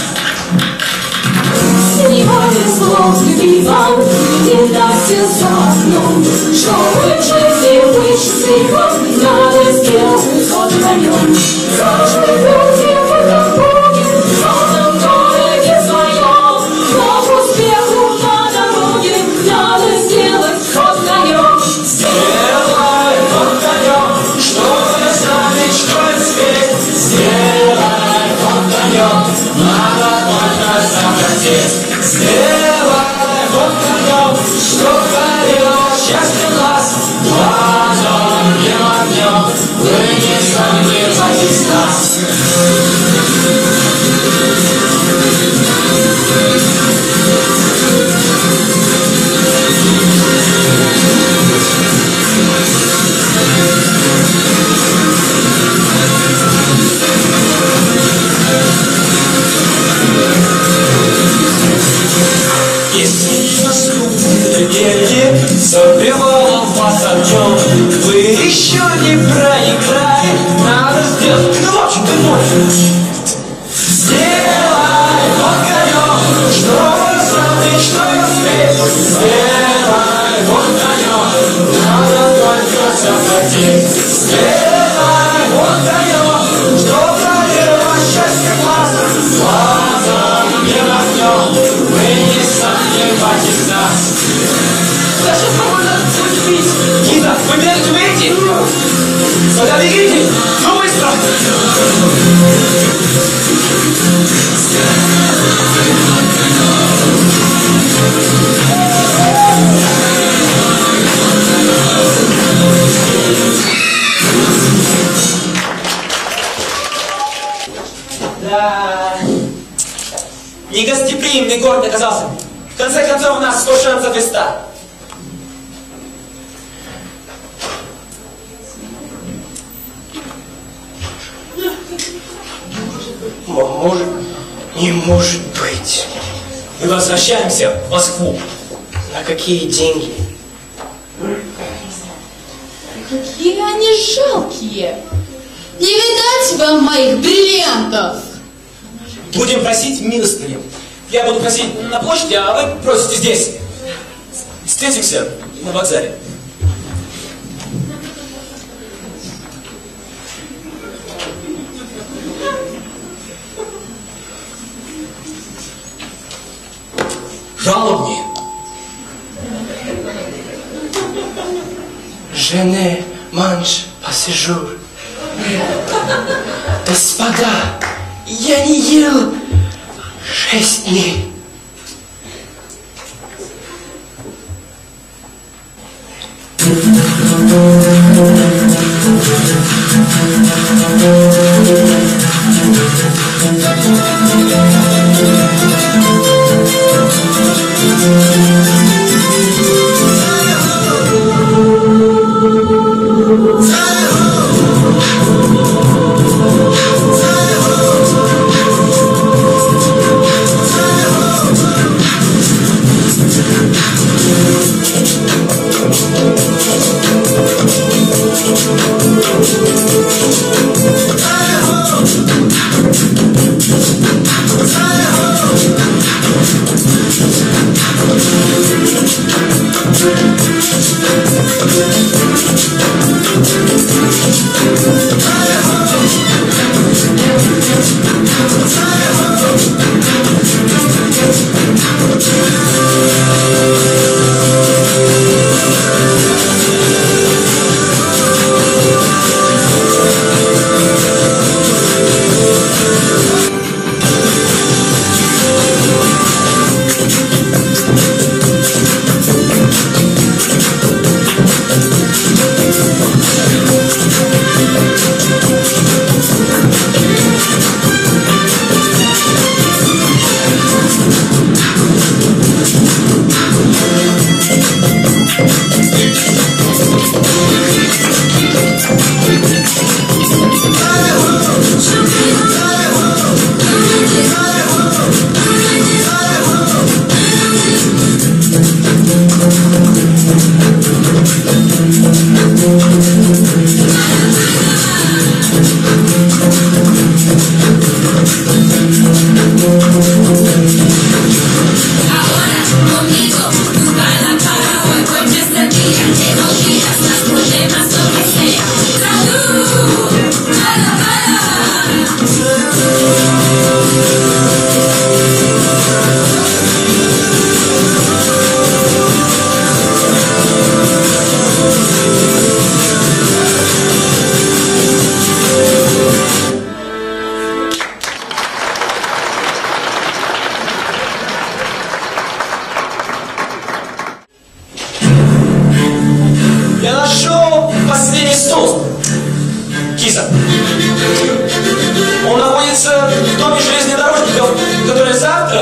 Не повезло любить вам, где все за окном, чтобы в жизни быть счастливым, надо сделать ход конем. Каждый путь в этом пути, в родном городе своем, но к успеху на дороге надо сделать ход конем. Сделай ход конем, чтобы знали, что успеть. Сделай ход конем, надо только захотеть. Сделай ход конем, что горело счастье нас глазом не моргнем, вы не сомневайтесь в нас. Если наступит трагедия, согревала вас огнем, вы еще не проиграли, надо сделать. Ну, в общем, ты можешь. Сделай ход конем, чтобы знать, что успеть. Сделай ход конем, надо только захотеть. Сделай ход конем, что горело счастье глаз глазом не моргнем, вы не сомневайтесь в нас. Да что спокойно будете пить? Гита, вы бегать умеете? Тогда бегите, ну быстро! Да, негостеприимный город оказался. В конце концов, у нас 100 шансов из 100. Может, не может быть. Мы возвращаемся в Москву. На какие деньги? Какие они жалкие. Не видать вам моих бриллиантов. Будем просить милостыню. Я буду просить на площади, а вы просите здесь. Встретимся на вокзале. Жалобнее. Je ne mange pas ce jour. Господа, я не ел 6 дней.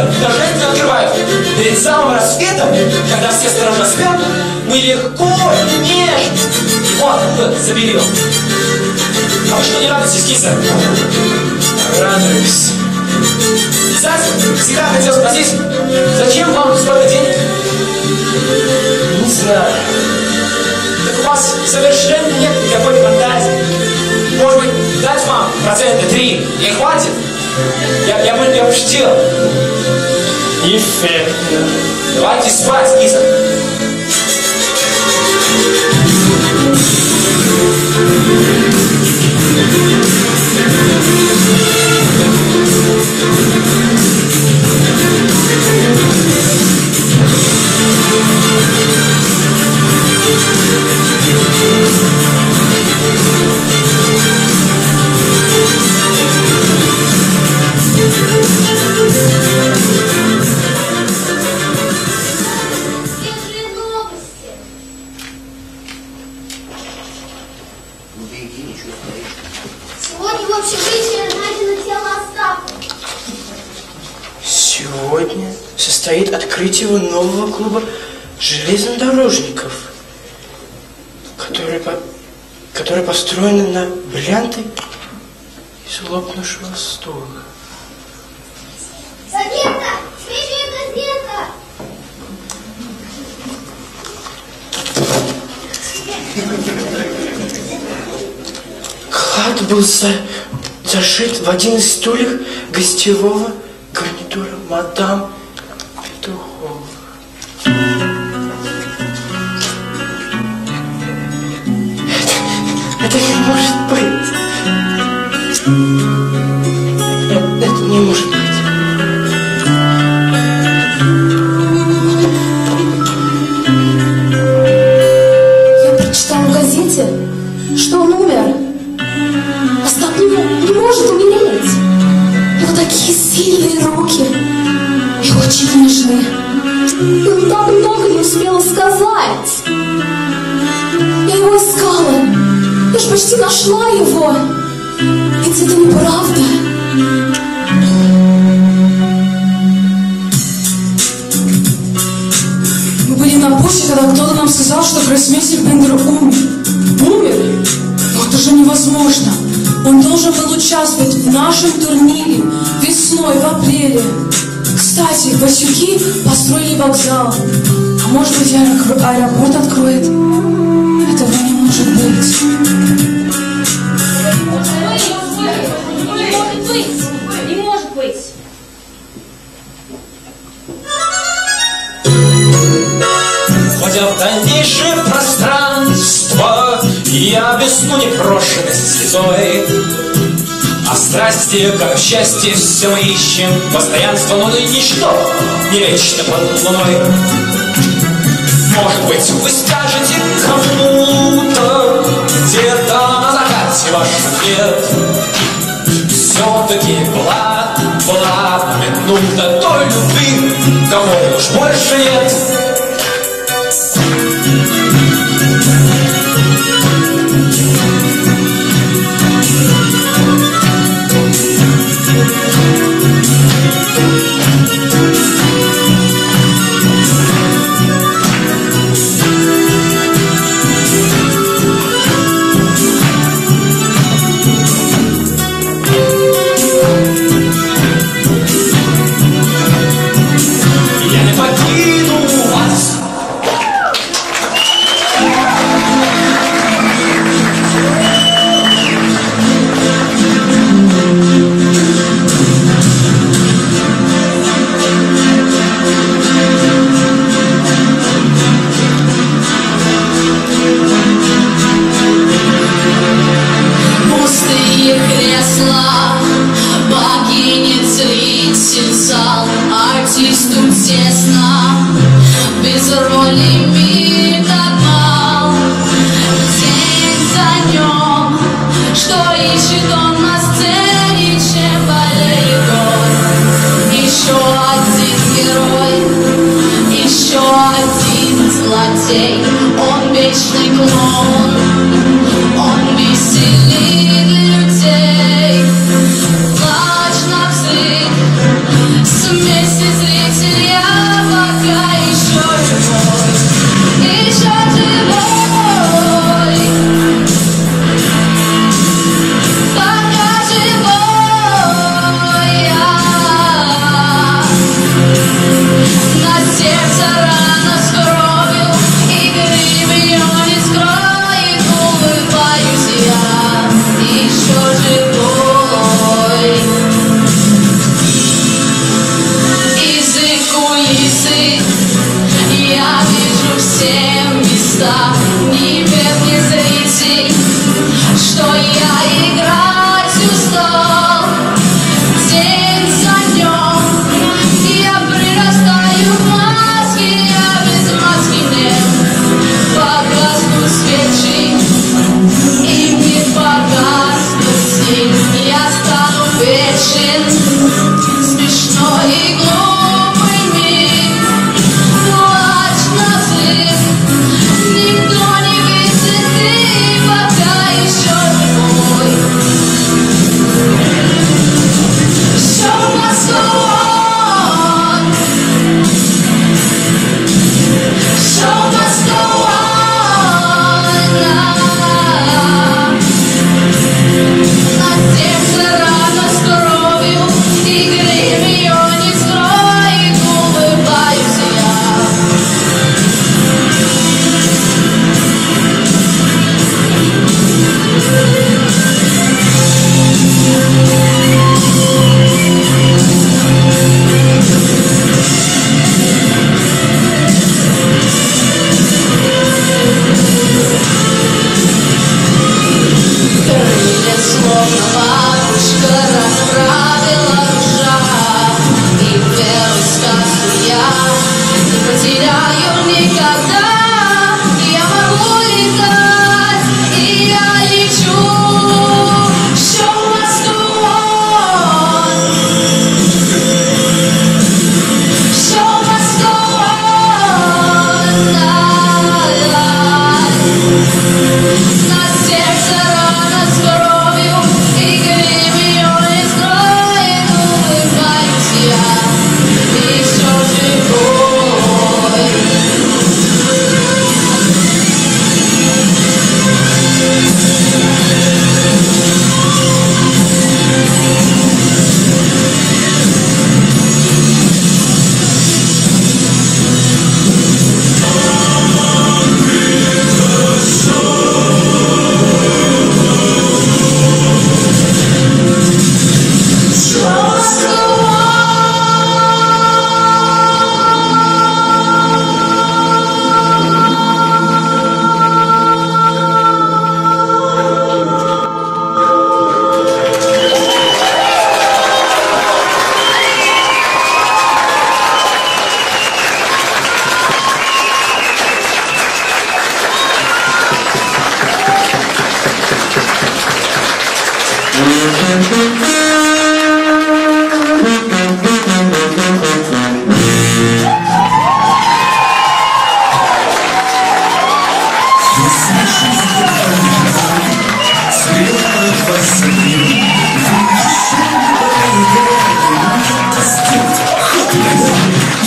торжественно открывают. Перед самым рассветом, когда все сторожа спят, мы легко и нежно. Вот, забери его. А вы что, не радуетесь, киса? Радуюсь. Кстати, всегда хотел спросить, зачем вам столько денег? Не знаю. Так у вас совершенно нет никакой фантазии. Может быть, дать вам 3%? Не хватит? Я бы пошутил. Эффектно. Давайте спать, киса. Сегодня в общежитии найдено тело Остапа. Сегодня состоит открытие нового клуба железнодорожников, который построен на бриллианты из лопнувшего стула. Газета! Свежая газета! Клад был зашит в один из стульев гостевого гарнитура мадам Петухова. Это не может быть. Это не может быть. Я прочитала в газете, что он умер. Остап не может умереть. У него такие сильные руки и очень нежные. И он так много не успела сказать. Я его искала. Я же почти нашла его. Ведь это неправда. Мы были на почте, когда кто-то нам сказал, что гроссмейстер Бендер умер. Умер? Но это же невозможно. Он должен был участвовать в нашем турнире весной, в апреле. Кстати, Васюки построили вокзал. А может быть, аэропорт откроет? Этого не может быть. Не может быть. Входя в дальнейшее пространство, я объясню непрошенность слезой. А страсти, как счастье, все мы ищем, постоянство, но и ничто не вечно под луной. Может быть, вы скажете кому-то где-то на закате ваш ответ. Все-таки была минута той любви, кого уж больше нет. Я не покину вас. Пустые кресла, богине зритель зал, артисту тесно, без роли метабал. День за днем, что ищет он на сцене, чем болеет он. Еще один герой, еще один злодей, он вечный клоун, он веселит людей. Плачь на взрыв, смеси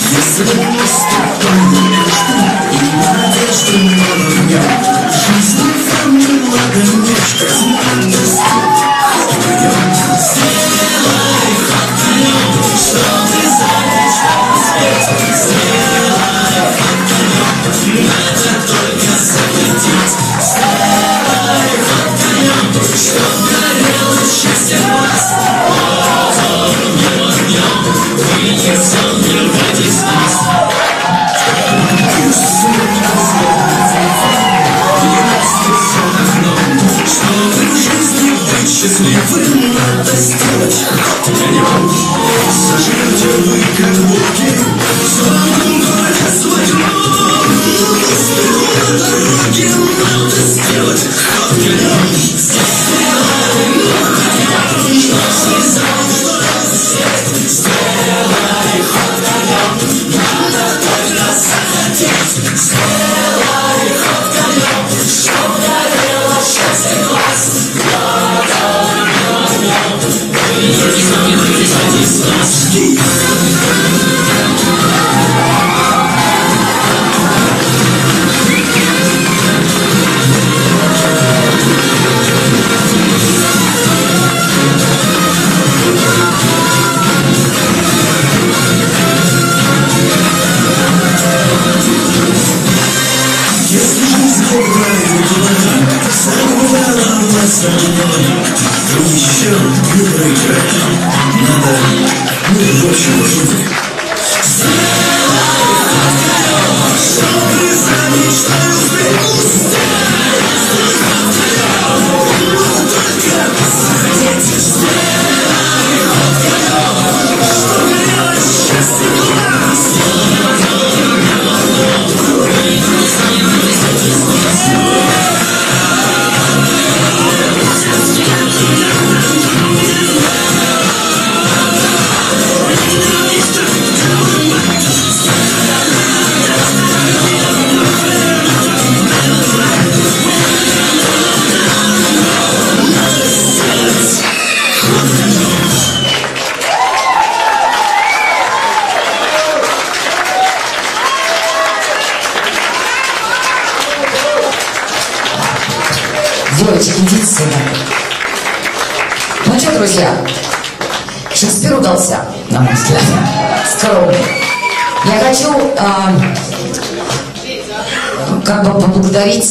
Если наступаешь и надежды мало в нем, жизнь формула гонечка, смелости вдвоем. Сделай ход конем, чтобы замечтал свет. Сделай ход конем, надо только захотеть. Сделай ход конем, чтоб горело счастье глаз. Огнем, огнем, выйдет сон, не рвать из нас. Чтобы в жизни быть счастливым, надо сделать ход конем. Заживете вы как волки, славным только своем. Успеху на дороге надо сделать ход конем. Сделай ход конем, чтоб слезал, что рассвет. Сделай ход конем, надо только захотеть. Сделай ход конем, чтоб горело счастье глаз. Если жизнь добрая была, сорвала нас огнем, то еще не проиграть. Надо, в общем, жить. Сделай ход конем, чтобы замечтал успех. Сделай ход конем, только захотеть. Сделай ход конем, что горело счастье глаз. Девочки, идите сюда. Ну что, друзья, Шекспир удался, на мой взгляд, скромный. Я хочу как бы поблагодарить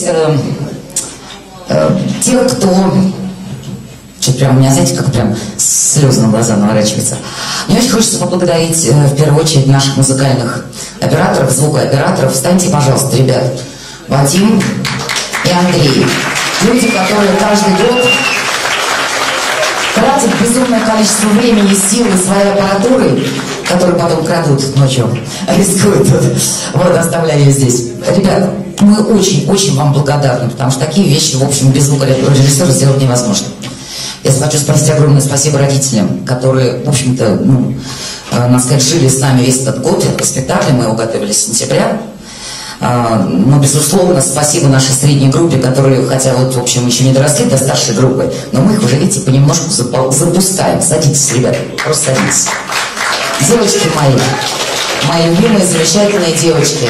тех, кто... Что-то прям у меня, знаете, как прям слезы на глаза наворачиваются. Мне очень хочется поблагодарить в первую очередь наших музыкальных операторов, звукооператоров. Встаньте, пожалуйста, ребят. Вадим и Андрей. Люди, которые каждый год тратят безумное количество времени, сил и своей аппаратуры, которую потом крадут ночью, рискуют, вот, оставляя ее здесь. Ребят, мы очень-очень вам благодарны, потому что такие вещи, в общем, без звукорежиссера сделать невозможно. Я хочу спросить огромное спасибо родителям, которые, в общем-то, ну, надо сказать, жили с нами весь этот год. Это спектакль, мы его готовили с сентября. Но, безусловно, спасибо нашей средней группе, которые, хотя вот, в общем, еще не доросли до старшей группы, но мы их уже, видите, понемножку запускаем. Садитесь, ребята, просто садитесь. Девочки мои любимые, замечательные девочки.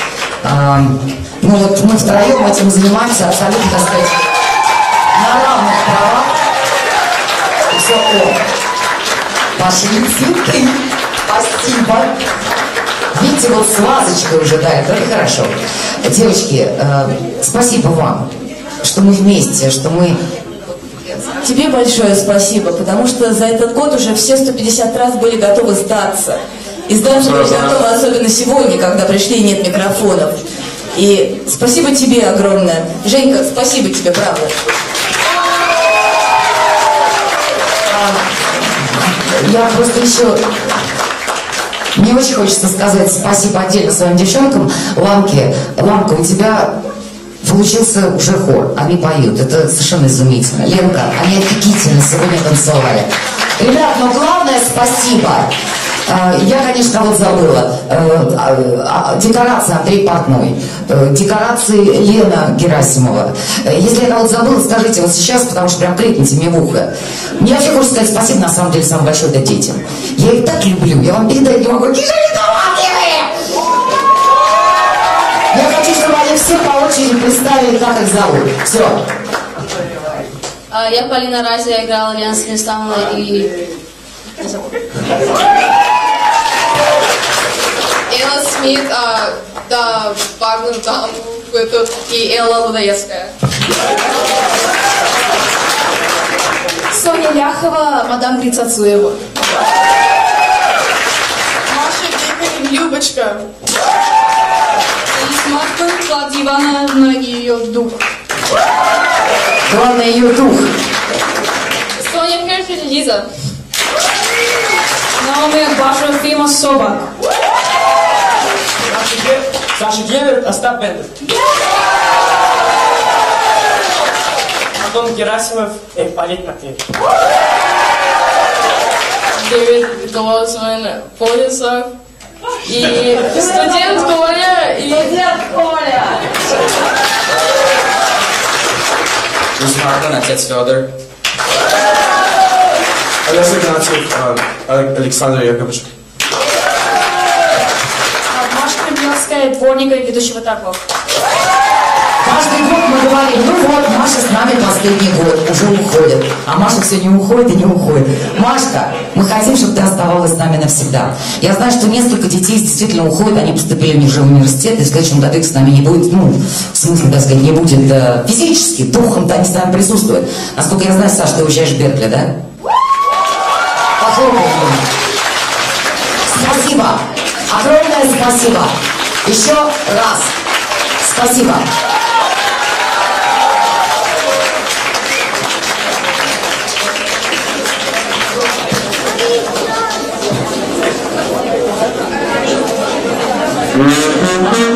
Ну вот мы втроем этим занимаемся абсолютно, так сказать, на равных правах. Все, пошли цветы. Спасибо. Видите, вот с лазочкой уже, да, это хорошо. Девочки, спасибо вам, что мы вместе, что мы... Тебе большое спасибо, потому что за этот год уже все 150 раз были готовы сдаться. И сдаться были готовы, особенно сегодня, когда пришли и нет микрофонов. И спасибо тебе огромное. Женька, спасибо тебе, правда. Я просто еще... Мне очень хочется сказать спасибо отдельно своим девчонкам. Ламке, Ламка, у тебя получился уже хор. Они поют. Это совершенно изумительно. Ленка, они офигительно сегодня танцевали. Ребят, но главное спасибо. Я, конечно, вот забыла. Декорация Андрей Портной. Декорации Лена Герасимова. Если я кого-то забыла, скажите вот сейчас, потому что прям крикните мне в ухо. Мне вообще хочется сказать спасибо, на самом деле, самое большое, это детям. Я их так люблю. Я вам передать не могу. Какие же они талантливые! Пускай все по очереди представили, как их зовут. Все. Я Полина Разя, я играла Лиана Станиславовна и... Элла Смит, да, Вагнер там, и Элла Лудаевская. Соня Ляхова, мадам Грицацуева. Маша Пикарь, Любочка. И Маркман, Клавдия Ивановна и ее дух. Главное, ее дух. Соня Перфиль, Лиза. Наоми Баша, Фима Соба. Саша Гевер, Остап Бендер. Антон Герасимов, Ипполит Матвеев. Дэвид Глозман, Полисов. И студент Коля. Студент Коля. Плюс Мартин, отец Федор. Олег Игнатьев, Александр Яковлевич. Маша Кремлевская, дворника и ведущего торгов. Каждый год мы говорим, ну вот, Маша с нами последний год, уже уходит. А Маша все не уходит и не уходит. Машка, мы хотим, чтобы ты оставалась с нами навсегда. Я знаю, что несколько детей действительно уходят, они поступили уже в университет, и в следующем году их с нами не будет, ну, в смысле, так сказать, не будет физически, духом-то они с нами присутствуют. Насколько я знаю, Саш, ты уезжаешь в Беркли, да? Похлопаем. Спасибо. Огромное спасибо. Еще раз. Спасибо. Mm-hmm.